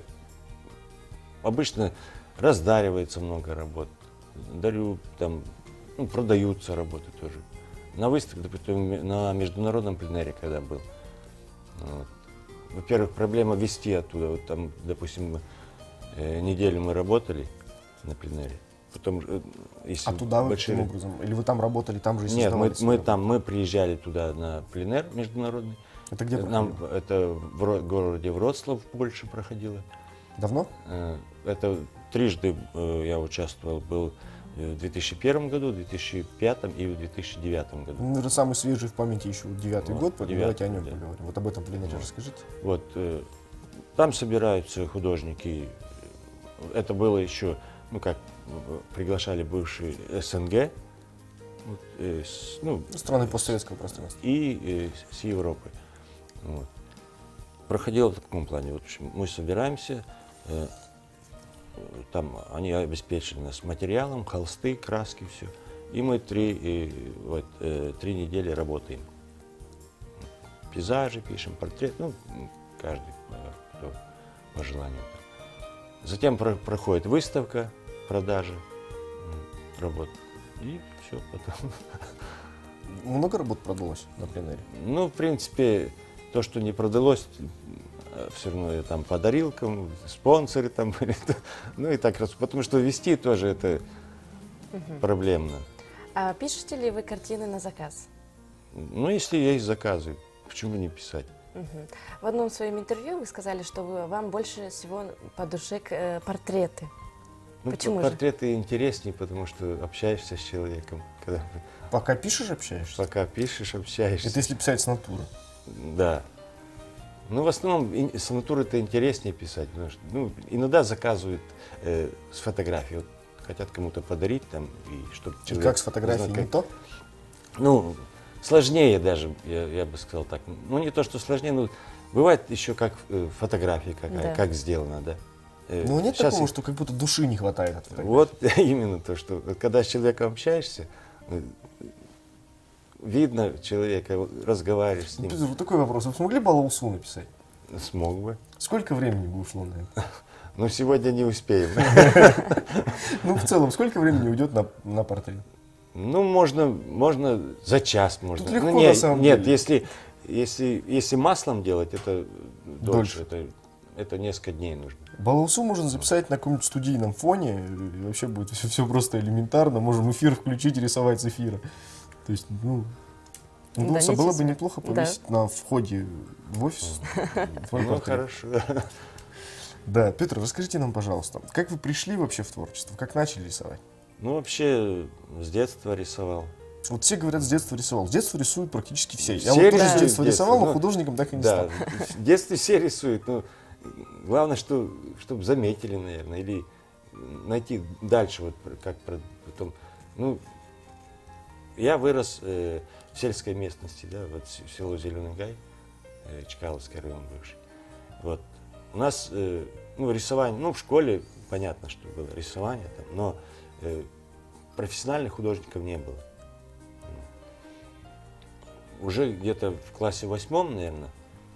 [SPEAKER 16] обычно раздаривается много работ, дарю там, ну, продаются работы тоже. На выставке, допустим, на международном пленэре, когда был, вот. Во-первых, проблема везти оттуда. Вот там, допустим, э, неделю мы работали на пленэре. Потом, э, если
[SPEAKER 1] А туда вы
[SPEAKER 16] большие-
[SPEAKER 1] каким образом? Или вы там работали, там же и
[SPEAKER 16] Нет, мы,
[SPEAKER 1] создавали
[SPEAKER 16] мы
[SPEAKER 1] свои
[SPEAKER 16] там, мы приезжали туда на пленэр международный.
[SPEAKER 1] Это где
[SPEAKER 16] Нам, это в Ро- городе Вроцлав, в Польше проходило.
[SPEAKER 1] Давно?
[SPEAKER 16] Э, Это трижды э, я участвовал, был э, в две тысячи первом году, в две тысячи пятом и в две тысячи девятом году.
[SPEAKER 1] Ну, наверное, самый свежий в памяти еще девятый
[SPEAKER 16] Вот,
[SPEAKER 1] год, поэтому
[SPEAKER 16] девятый,
[SPEAKER 1] давайте о нем
[SPEAKER 16] да.
[SPEAKER 1] поговорим. Вот об этом пленэре
[SPEAKER 16] Вот.
[SPEAKER 1] расскажите.
[SPEAKER 16] Вот, э, там собираются художники. Это было еще, ну как, э, приглашали бывшие СНГ, вот, э, с- ну,
[SPEAKER 1] Страны постсоветского пространства.
[SPEAKER 16] и э, с Европы. Вот. Проходило в таком плане. Вот, в общем, мы собираемся, э, там они обеспечили нас материалом, холсты, краски, все. И мы три, э, вот, э, три недели работаем. Пейзажи пишем, портрет, ну, каждый, э, кто по желанию. Затем про- проходит выставка, продажи м, работ. И все потом.
[SPEAKER 1] Много работ продалось на пленэре?
[SPEAKER 16] Ну, в принципе, то, что не продалось, все равно я там подарил кому, спонсоры там были. Ну и так раз. Потому что вести тоже это
[SPEAKER 2] Мгм.
[SPEAKER 16] проблемно.
[SPEAKER 2] А пишете ли вы картины на заказ?
[SPEAKER 16] Ну, если есть заказы, почему не писать?
[SPEAKER 2] Мгм. В одном своем интервью вы сказали, что вы, вам больше всего по душе э, портреты.
[SPEAKER 16] Ну,
[SPEAKER 2] Почему же?
[SPEAKER 16] портреты интереснее, потому что общаешься с человеком. Когда
[SPEAKER 1] Пока пишешь, общаешься?
[SPEAKER 16] пока пишешь, общаешься.
[SPEAKER 1] Это если писать с натуры.
[SPEAKER 16] Да. Ну, в основном ин- с натуры это интереснее писать, потому что, ну, иногда заказывают э, с фотографией, вот, хотят кому-то подарить там, и чтобы
[SPEAKER 1] И
[SPEAKER 16] человек
[SPEAKER 1] как с фотографией,
[SPEAKER 16] узнал,
[SPEAKER 1] не то?
[SPEAKER 16] Ну, сложнее даже, я, я бы сказал так. Ну, не то, что сложнее, но бывает еще как э, фотография какая,
[SPEAKER 1] Да.
[SPEAKER 16] как сделана, да. Э,
[SPEAKER 1] Ну, нет
[SPEAKER 16] щас
[SPEAKER 1] такого,
[SPEAKER 16] и-
[SPEAKER 1] что как будто души не хватает от фотографии.
[SPEAKER 16] Вот именно то, что вот когда с человеком общаешься, э, видно человека, вот разговариваешь с
[SPEAKER 1] Ну,
[SPEAKER 16] ним.
[SPEAKER 1] Петр, вот такой вопрос. Вы смогли балаусу написать?
[SPEAKER 16] Смог бы.
[SPEAKER 1] Сколько времени бы ушло на это?
[SPEAKER 16] Ну, сегодня не успеем.
[SPEAKER 1] Ну, в целом, сколько времени уйдет на, на портрет?
[SPEAKER 16] Ну, можно, можно за час можно.
[SPEAKER 1] Тут легко,
[SPEAKER 16] Ну, не-
[SPEAKER 1] на самом
[SPEAKER 16] нет,
[SPEAKER 1] деле.
[SPEAKER 16] если, если, если маслом делать, это дольше.
[SPEAKER 1] Дольше.
[SPEAKER 16] Это это несколько дней нужно.
[SPEAKER 1] Балаусу можно записать на каком-нибудь студийном фоне, и вообще будет все, все просто элементарно. Можем эфир включить и рисовать с эфира. То есть, ну, ну
[SPEAKER 2] Да,
[SPEAKER 1] было бы
[SPEAKER 2] себе.
[SPEAKER 1] неплохо
[SPEAKER 2] Да.
[SPEAKER 1] повесить на входе в офис. твой
[SPEAKER 16] Ну,
[SPEAKER 1] портрет.
[SPEAKER 16] хорошо.
[SPEAKER 1] Да, Петр, расскажите нам, пожалуйста, как вы пришли вообще в творчество, как начали рисовать?
[SPEAKER 16] Ну, вообще, с детства рисовал.
[SPEAKER 1] Вот все говорят, с детства рисовал. С детства рисуют практически все. Я
[SPEAKER 16] Все
[SPEAKER 1] вот тоже с
[SPEAKER 16] рисуют
[SPEAKER 1] детства
[SPEAKER 16] с детства,
[SPEAKER 1] рисовал, но
[SPEAKER 16] ну,
[SPEAKER 1] художником так и не
[SPEAKER 16] да,
[SPEAKER 1] стал.
[SPEAKER 16] в детстве все рисуют, но главное, что, чтобы заметили, наверное, или найти дальше, вот как про- потом. Ну, я вырос э, в сельской местности, да, вот с- село Зеленый Гай, э, Чкаловский район бывший. Вот. У нас, э, ну, рисование, ну, в школе понятно, что было рисование, там, но э, профессиональных художников не было. Уже где-то в классе восьмом, наверное,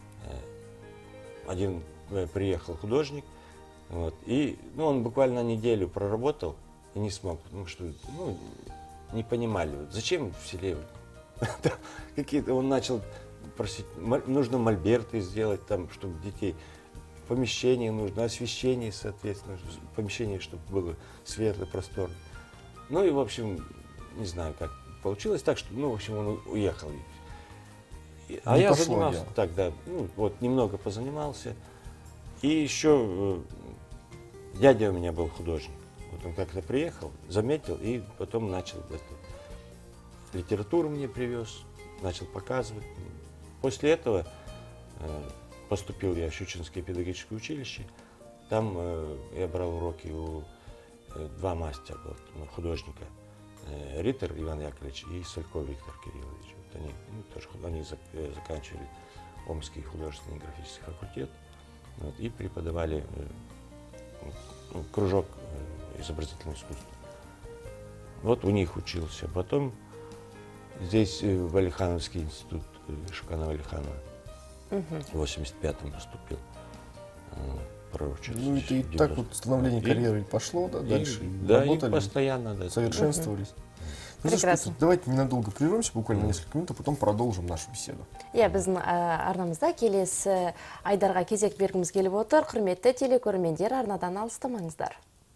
[SPEAKER 16] один э, приехал художник, вот, и ну, он буквально неделю проработал и не смог, потому что ну, не понимали, вот, зачем в селе какие-то, он начал просить, мо- нужно мольберты сделать, там, чтобы детей, помещение нужно, освещение, соответственно, помещение, чтобы было светло, просторно. Ну и, в общем, не знаю, как получилось так, что, ну, в общем, он уехал. А
[SPEAKER 1] Не
[SPEAKER 16] я
[SPEAKER 1] пошло
[SPEAKER 16] занимался
[SPEAKER 1] дело.
[SPEAKER 16] так, да, ну, вот немного позанимался. И еще э, дядя у меня был художник. Вот он как-то приехал, заметил и потом начал это, литературу мне привез, начал показывать. После этого э, поступил я в Щучинское педагогическое училище. Там э, я брал уроки у э, два мастера, вот, ну, художника. Э, Риттер Иван Яковлевич и Сольков Виктор Кириллович. Вот они, ну, тоже, они зак- э, заканчивали Омский художественный графический факультет, вот, и преподавали э, ну, кружок э, изобразительного искусства. Вот у них учился. Потом здесь э, в Алихановский институт э, Шуканова-Алиханова
[SPEAKER 2] Мгм.
[SPEAKER 16] в восемьдесят пятом поступил. э, Пророчился.
[SPEAKER 1] Ну, это и так вот становление карьеры пошло, да,
[SPEAKER 16] и-
[SPEAKER 1] дальше.
[SPEAKER 16] да,
[SPEAKER 1] работали,
[SPEAKER 16] и постоянно, да.
[SPEAKER 1] совершенствовались. Ну, что ж,
[SPEAKER 2] Прекрасно.
[SPEAKER 1] Петр, давайте ненадолго прервемся, буквально несколько минут, а потом продолжим нашу беседу.
[SPEAKER 2] Иә, біздің ә, арнамызда келесі Айдарға кезек бергіміз келіп отыр. Құрметті телекөрермендер, арнадан алыстамаңыздар.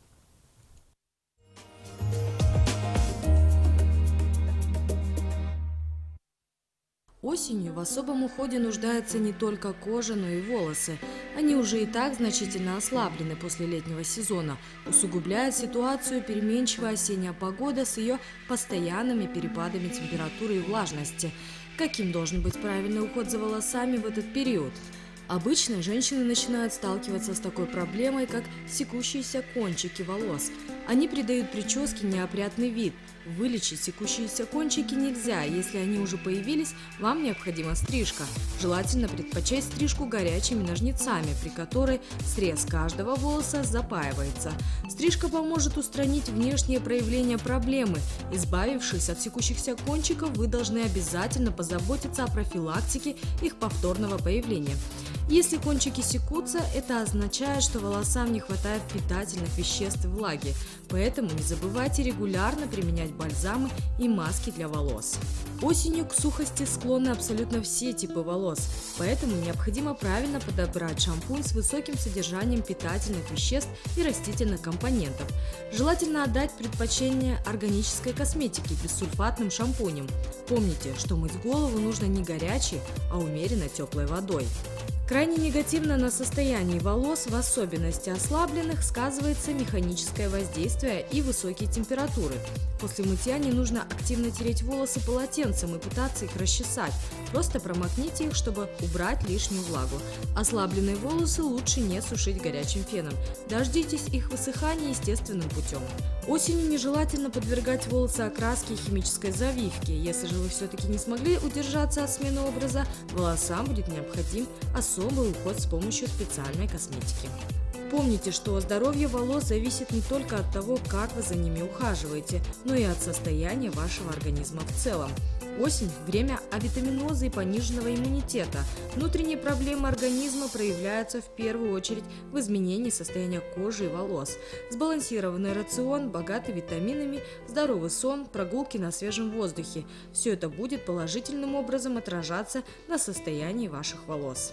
[SPEAKER 17] Осенью в особом уходе нуждаются не только кожа, но и волосы. Они уже и так значительно ослаблены после летнего сезона. Усугубляет ситуацию переменчивая осенняя погода с ее постоянными перепадами температуры и влажности. Каким должен быть правильный уход за волосами в этот период? Обычно женщины начинают сталкиваться с такой проблемой, как секущиеся кончики волос. Они придают прическе неопрятный вид. Вылечить секущиеся кончики нельзя, если они уже появились, вам необходима стрижка. Желательно предпочесть стрижку горячими ножницами, при которой срез каждого волоса запаивается. Стрижка поможет устранить внешние проявления проблемы. Избавившись от секущихся кончиков, вы должны обязательно позаботиться о профилактике их повторного появления. Если кончики секутся, это означает, что волосам не хватает питательных веществ и влаги. Поэтому не забывайте регулярно применять бальзамы и маски для волос. Осенью к сухости склонны абсолютно все типы волос, поэтому необходимо правильно подобрать шампунь с высоким содержанием питательных веществ и растительных компонентов. Желательно отдать предпочтение органической косметике бессульфатным шампунем. Помните, что мыть голову нужно не горячей, а умеренно теплой водой. Крайне негативно на состоянии волос, в особенности ослабленных, сказывается механическое воздействие и высокие температуры. После мытья не нужно активно тереть волосы полотенцем и пытаться их расчесать. Просто промокните их, чтобы убрать лишнюю влагу. Ослабленные волосы лучше не сушить горячим феном. Дождитесь их высыхания естественным путем. Осенью нежелательно подвергать волосы окраске и химической завивке. Если же вы все-таки не смогли удержаться от смены образа, волосам будет необходим особый уход с помощью специальной косметики. Помните, что здоровье волос зависит не только от того, как вы за ними ухаживаете, но и от состояния вашего организма в целом. Осень – время авитаминоза и пониженного иммунитета. Внутренние проблемы организма проявляются в первую очередь в изменении состояния кожи и волос. Сбалансированный рацион, богатый витаминами, здоровый сон, прогулки на свежем воздухе – все это будет положительным образом отражаться на состоянии ваших волос.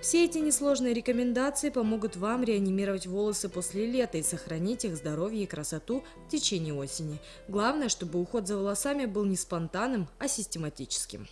[SPEAKER 17] Все эти несложные рекомендации помогут вам реанимировать волосы после лета и сохранить их здоровье и красоту в течение осени. Главное, чтобы уход за волосами был не спонтанным, а систематическим.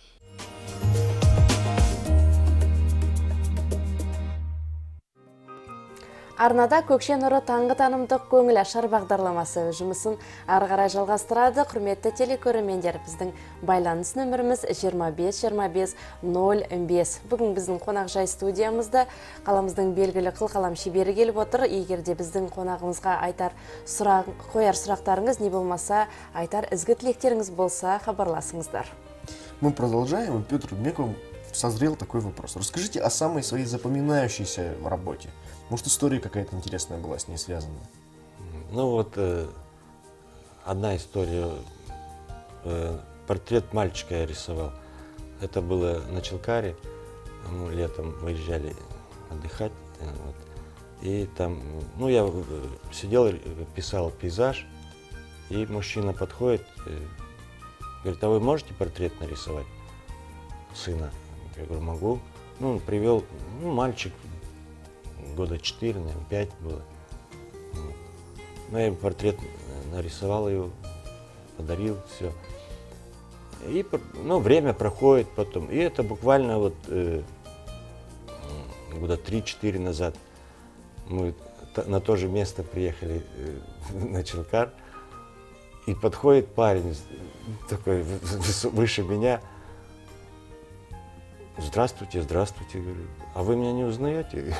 [SPEAKER 2] Арнада көкше нұры таңғы танымдық көңіл ашар бағдарламасы жұмысын ары қарай жалғастырады. Құрметті телекөрермендер, біздің байланыс нөміріміз жиырма бес жиырма бес нөл бес. Бүгін біздің қонақжай студиямызда қаламыздың белгілі қылқалам шебері келіп отыр. Егер де біздің қонағымызға айтар сұрақ, қояр сұрақтарыңыз не болмаса, айтар ізгі тілектеріңіз болса, хабарласыңыздар.
[SPEAKER 1] Мы продолжаем. Петр, мне к вам созрел такой вопрос. Расскажите о самой своей запоминающейся работе. Может, история какая-то интересная была с ней связана?
[SPEAKER 16] Ну вот, э, одна история. Э, портрет мальчика я рисовал. Это было на Челкаре. Мы летом выезжали отдыхать. Э, вот. И там, ну, я э, сидел, писал пейзаж. И мужчина подходит, э, говорит: а вы можете портрет нарисовать сына? Я говорю: могу. Ну, он привел, ну, мальчик, года четыре, наверное, пять было. Вот. Ну, я портрет нарисовал его, подарил, все. И, ну, время проходит потом. И это буквально вот э, года три-четыре назад мы на то же место приехали э, на Челкар. И подходит парень такой выше меня. Здравствуйте, здравствуйте. Говорю: а вы меня не узнаете?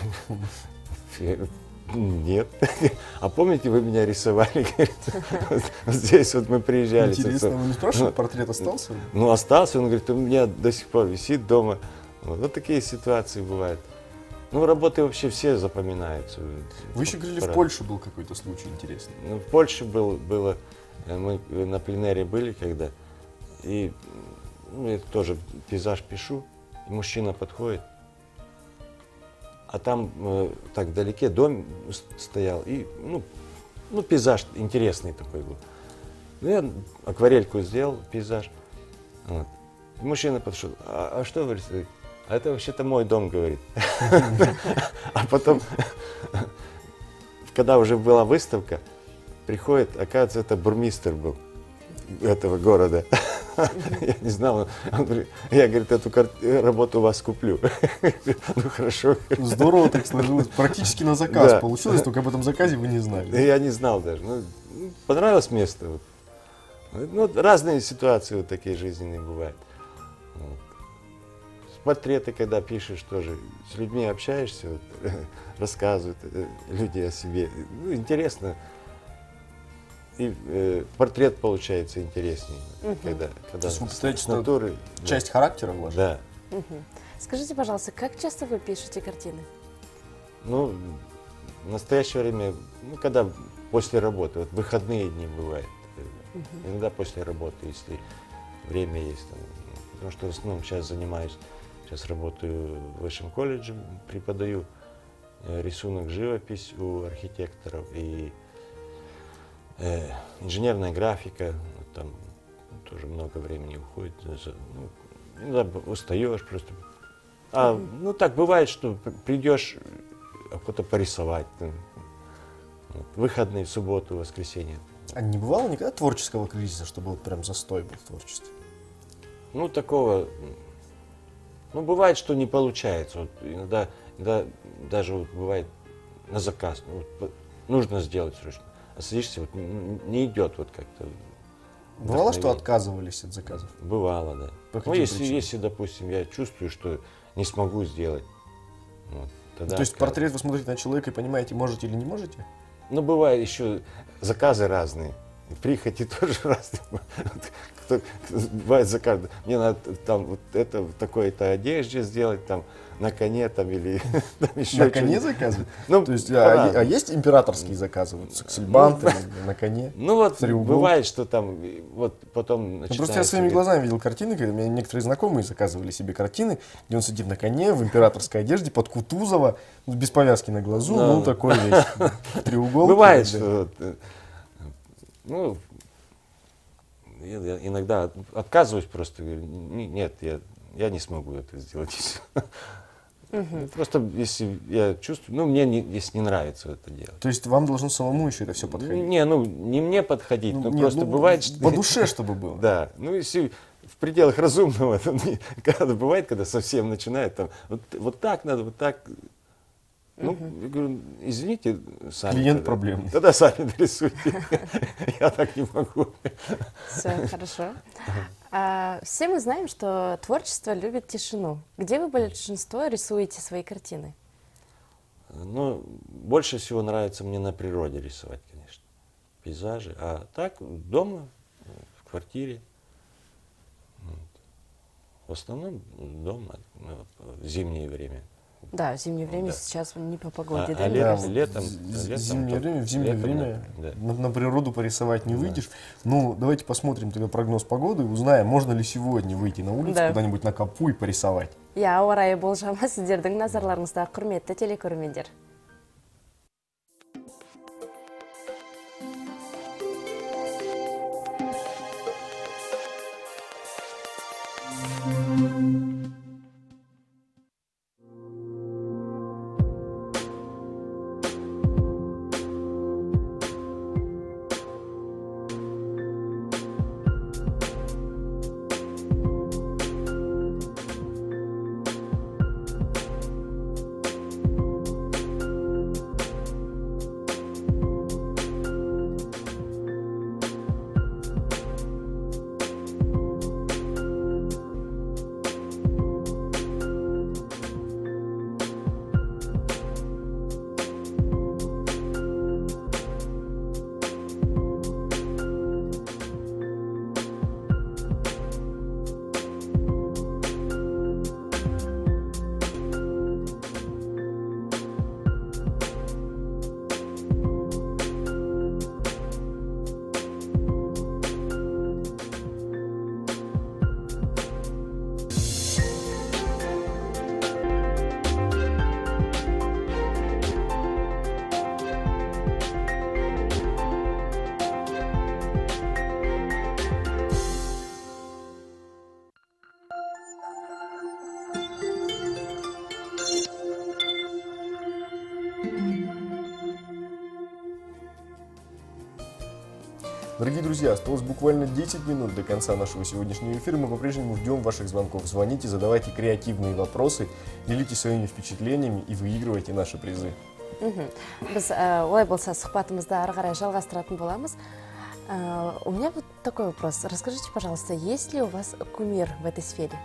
[SPEAKER 16] Нет. А помните, вы меня рисовали? Вот здесь вот мы приезжали.
[SPEAKER 1] Интересно, вы не спрашивали, портрет остался?
[SPEAKER 16] Ну, остался. Он говорит: у меня до сих пор висит дома. Вот такие ситуации бывают. Ну, работы вообще все запоминаются.
[SPEAKER 1] Вы еще говорили, в Польше был какой-то случай интересный.
[SPEAKER 16] Ну, в Польше был, было, мы на пленэре были когда, и ну, я тоже пейзаж пишу, и мужчина подходит, а там э, так вдалеке дом стоял, и ну, ну, пейзаж интересный такой был. Ну, я акварельку сделал, пейзаж. Вот. И мужчина подошел: а, а что вы рисуете? А это вообще-то мой дом, говорит. А потом, когда уже была выставка, приходит, оказывается, это бурмистр был этого города. Я не знал. Он говорит, я, говорит, эту работу у вас куплю. Ну, хорошо.
[SPEAKER 1] Здорово так сложилось. Практически на заказ да. Получилось, только об этом заказе вы не знали.
[SPEAKER 16] Я не знал даже. Ну, понравилось место. Вот. Ну, разные ситуации вот такие жизненные бывают. Вот. Портреты, когда пишешь, тоже с людьми общаешься, вот, рассказывают люди о себе. Ну, интересно. И э, портрет получается интереснее, угу. когда, когда
[SPEAKER 1] То есть вы представляете,
[SPEAKER 16] с натуры,
[SPEAKER 1] что часть да. характера вложена?
[SPEAKER 16] Да.
[SPEAKER 2] Угу. Скажите, пожалуйста, как часто вы пишете картины?
[SPEAKER 16] Ну, в настоящее время, ну, когда после работы, вот выходные дни бывают, угу. иногда после работы, если время есть. Там, потому что в основном сейчас занимаюсь, сейчас работаю в высшем колледже, преподаю э, рисунок, живопись у архитекторов и Э, инженерная графика, там тоже много времени уходит. Ну, иногда устаешь просто. А, ну так бывает, что придешь кого-то порисовать. Там, вот, выходные, в субботу, воскресенье.
[SPEAKER 1] А не бывало никогда творческого кризиса, чтобы вот прям застой был в творчестве?
[SPEAKER 16] Ну такого, ну бывает, что не получается. Вот, иногда, иногда даже вот, бывает на заказ. Ну, вот, нужно сделать срочно. А садишься, вот, не идет вот как-то.
[SPEAKER 1] Бывало, что отказывались от заказов?
[SPEAKER 16] Бывало, да. По ну, если, если, допустим, я чувствую, что не смогу сделать. Вот, тогда
[SPEAKER 1] То есть портрет вы смотрите на человека и понимаете, можете или не можете?
[SPEAKER 16] Ну, бывает еще заказы разные. Прихоти тоже разные. Кто, бывает заказ. Мне надо там вот это в такой-то одежде сделать, там на коне там или там еще
[SPEAKER 1] на коне заказывать? Ну, то есть, а, а есть императорские заказы вот, с аксельбантом ну, на коне?
[SPEAKER 16] Ну вот бывает, что там вот потом
[SPEAKER 1] начинается. Просто я своими глазами видел картины, когда мне некоторые знакомые заказывали себе картины, где он сидит на коне в императорской одежде под Кутузова, без повязки на глазу, ну, ну такой весь треуголка.
[SPEAKER 16] Бывает, что ну, я иногда отказываюсь просто, говорю, нет, я, я не смогу это сделать.
[SPEAKER 2] Мгм.
[SPEAKER 16] Просто если я чувствую, ну, мне не, если не нравится это делать.
[SPEAKER 1] То есть вам должно самому еще это все подходить?
[SPEAKER 16] Не, ну, не мне подходить,
[SPEAKER 1] Ну,
[SPEAKER 16] но
[SPEAKER 1] не,
[SPEAKER 16] просто
[SPEAKER 1] ну,
[SPEAKER 16] бывает, что...
[SPEAKER 1] по душе, чтобы было.
[SPEAKER 16] Да, ну, если в пределах разумного, то не- когда бывает, когда совсем начинает, там, вот, вот так надо, вот так. Ну, я говорю, извините, сами.
[SPEAKER 1] Клиент
[SPEAKER 16] тогда-
[SPEAKER 1] проблемный.
[SPEAKER 16] Тогда сами нарисуйте. Я так не могу.
[SPEAKER 2] Все, хорошо. А, все мы знаем, что творчество любит тишину. Где вы большинство рисуете свои картины?
[SPEAKER 16] Ну, больше всего нравится мне на природе рисовать, конечно, пейзажи. А так, дома, в квартире. Вот. В основном дома, ну, в зимнее время.
[SPEAKER 2] Да, в зимнее время
[SPEAKER 16] Да.
[SPEAKER 2] сейчас не по погоде,
[SPEAKER 16] А-
[SPEAKER 2] да?
[SPEAKER 16] а
[SPEAKER 2] не
[SPEAKER 16] летом-
[SPEAKER 2] кажется?
[SPEAKER 16] летом-
[SPEAKER 1] В
[SPEAKER 16] летом
[SPEAKER 1] зимнее
[SPEAKER 16] то-
[SPEAKER 1] время, в зимнее
[SPEAKER 16] летом,
[SPEAKER 1] время
[SPEAKER 16] да.
[SPEAKER 1] на, на природу порисовать не выйдешь. Ну, давайте посмотрим тогда прогноз погоды и узнаем, можно ли сегодня выйти на улицу
[SPEAKER 2] Да.
[SPEAKER 1] куда-нибудь на Капу и порисовать.
[SPEAKER 2] Я ауа райы болжамы сіздердің назарларыңызда, құрметті телекөрермендер.
[SPEAKER 1] Дорогие друзья, осталось буквально десять минут до конца нашего сегодняшнего эфира. Мы по-прежнему ждем ваших звонков. Звоните, задавайте креативные вопросы, делитесь своими впечатлениями и выигрывайте наши призы.
[SPEAKER 2] Мгм. Біз ә, олай болса сұхбатымызды ары қарай жалғастыратын боламыз. Ә, У меня вот такой вопрос. Расскажите, пожалуйста, есть ли у вас кумир в этой сфере?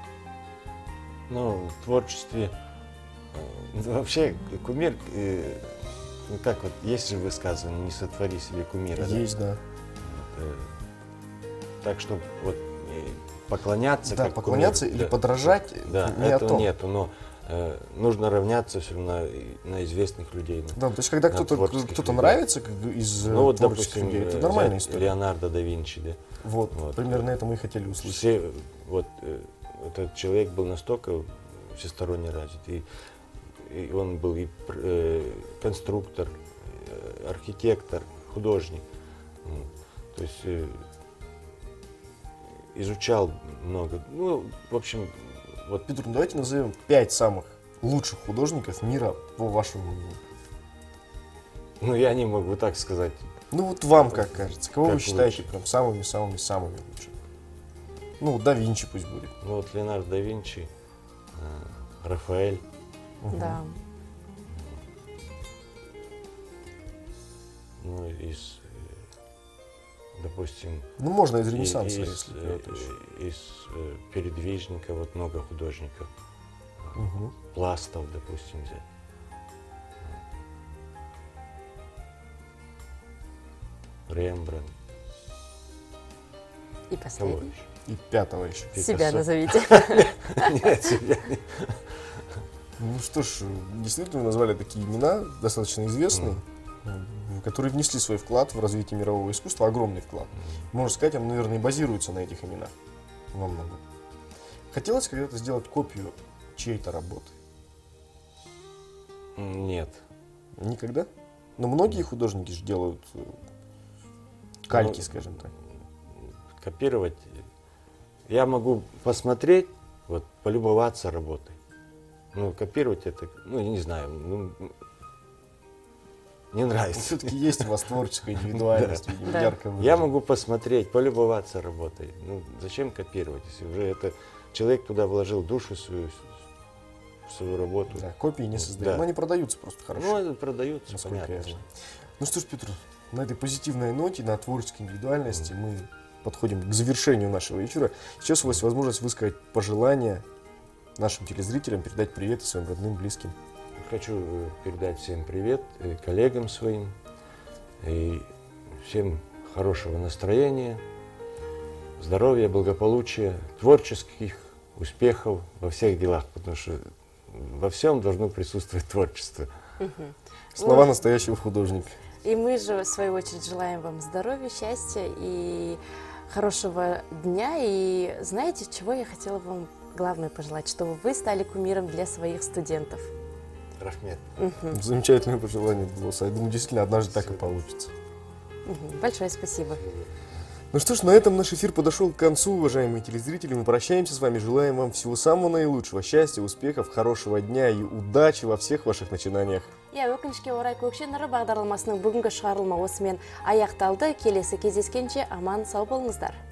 [SPEAKER 16] Ну, в творчестве, э, вообще, кумир, э, ну как вот, есть же высказывание, не сотвори себе кумира.
[SPEAKER 1] Есть, да.
[SPEAKER 16] Вот, э, так, чтобы вот э, поклоняться.
[SPEAKER 1] Да,
[SPEAKER 16] как
[SPEAKER 1] поклоняться
[SPEAKER 16] кумиру,
[SPEAKER 1] или
[SPEAKER 16] да.
[SPEAKER 1] подражать,
[SPEAKER 16] Да,
[SPEAKER 1] не о
[SPEAKER 16] этого
[SPEAKER 1] том.
[SPEAKER 16] нету, но э, нужно равняться все равно на, на известных людей. на-
[SPEAKER 1] Да, то есть, когда
[SPEAKER 16] на
[SPEAKER 1] кто-то
[SPEAKER 16] творческих
[SPEAKER 1] кто-то
[SPEAKER 16] людей.
[SPEAKER 1] нравится как бы, из э,
[SPEAKER 16] Ну вот,
[SPEAKER 1] творческих
[SPEAKER 16] допустим,
[SPEAKER 1] людей, это
[SPEAKER 16] э,
[SPEAKER 1] нормальная
[SPEAKER 16] взять
[SPEAKER 1] история.
[SPEAKER 16] Леонардо да Винчи, да.
[SPEAKER 1] Вот, примерно это мы и хотели услышать.
[SPEAKER 16] Все, вот, э, этот человек был настолько всесторонне развит, и, и он был и пр- э, конструктор, э, архитектор, художник. М. То есть э, изучал много. Ну, в общем, вот.
[SPEAKER 1] Петр, ну давайте назовем пять самых лучших художников мира, по вашему мнению.
[SPEAKER 16] Ну, я не могу так сказать.
[SPEAKER 1] Ну вот вам как кажется, кого
[SPEAKER 16] Как
[SPEAKER 1] вы считаете
[SPEAKER 16] лучше?
[SPEAKER 1] прям самыми-самыми-самыми лучшими? Ну, да Винчи пусть будет.
[SPEAKER 16] Ну, вот Леонардо да Винчи, э, Рафаэль.
[SPEAKER 2] Да.
[SPEAKER 16] Ну, из, э, допустим...
[SPEAKER 1] Ну, можно из
[SPEAKER 16] и-
[SPEAKER 1] Ренессанса,
[SPEAKER 16] из,
[SPEAKER 1] если
[SPEAKER 16] э,
[SPEAKER 1] кого-то еще.
[SPEAKER 16] Из э, передвижника вот много художников.
[SPEAKER 1] Мгм.
[SPEAKER 16] Пластов, допустим, взять. Рембрандт.
[SPEAKER 2] И
[SPEAKER 16] Кого
[SPEAKER 2] последний.
[SPEAKER 16] еще?
[SPEAKER 1] И пятого еще.
[SPEAKER 2] Себя
[SPEAKER 16] Пикассо.
[SPEAKER 2] назовите.
[SPEAKER 16] Нет, себя не.
[SPEAKER 1] Ну что ж, действительно вы назвали такие имена, достаточно известные, м, которые внесли свой вклад в развитие мирового искусства, огромный вклад. Можно сказать, он, наверное, и базируется на этих именах во многом. Хотелось когда-то сделать копию чьей-то работы?
[SPEAKER 16] Нет.
[SPEAKER 1] Никогда? Но многие художники же делают э, кальки,
[SPEAKER 16] Ну,
[SPEAKER 1] скажем так.
[SPEAKER 16] Копировать. Я могу посмотреть, вот, полюбоваться работой. Ну, копировать это, ну, я не знаю, ну, не нравится.
[SPEAKER 1] Все-таки есть у вас творческая индивидуальность,
[SPEAKER 16] Да.
[SPEAKER 1] видимо,
[SPEAKER 2] Да.
[SPEAKER 1] ярко
[SPEAKER 16] Я
[SPEAKER 1] выражена.
[SPEAKER 16] могу посмотреть, полюбоваться работой. Ну, зачем копировать, если уже это человек туда вложил душу свою, в свою работу.
[SPEAKER 1] Да, копии не
[SPEAKER 16] Вот,
[SPEAKER 1] создаем.
[SPEAKER 16] да.
[SPEAKER 1] Но они продаются просто хорошо.
[SPEAKER 16] Ну, это продаются,
[SPEAKER 1] насколько
[SPEAKER 16] понятно.
[SPEAKER 1] я знаю. Ну что ж, Петр, на этой позитивной ноте, на творческой индивидуальности мы подходим к завершению нашего вечера. Сейчас у вас возможность высказать пожелания нашим телезрителям, передать привет своим родным, близким.
[SPEAKER 16] Хочу э, передать всем привет, э, коллегам своим, и всем хорошего настроения, здоровья, благополучия, творческих успехов во всех делах, потому что во всем должно присутствовать творчество.
[SPEAKER 2] Мгм.
[SPEAKER 1] Слова
[SPEAKER 2] Ну,
[SPEAKER 1] настоящего художника.
[SPEAKER 2] И мы же, в свою очередь, желаем вам здоровья, счастья и хорошего дня. И знаете, чего я хотела вам главное пожелать? Чтобы вы стали кумиром для своих студентов.
[SPEAKER 16] Рахмет.
[SPEAKER 2] Мгм.
[SPEAKER 1] Замечательное пожелание было. Я думаю, действительно, однажды так и получится.
[SPEAKER 2] Мгм. Большое спасибо.
[SPEAKER 1] Ну что ж, на этом наш эфир подошел к концу, уважаемые телезрители. Мы прощаемся с вами, желаем вам всего самого наилучшего, счастья, успехов, хорошего дня и удачи во всех ваших начинаниях.
[SPEAKER 2] Я өкінішке орай көкше нұры бағдарламасының бүгінгі шығарылма осымен аяқталды. Келесі кездескенше аман сау болыңыздар.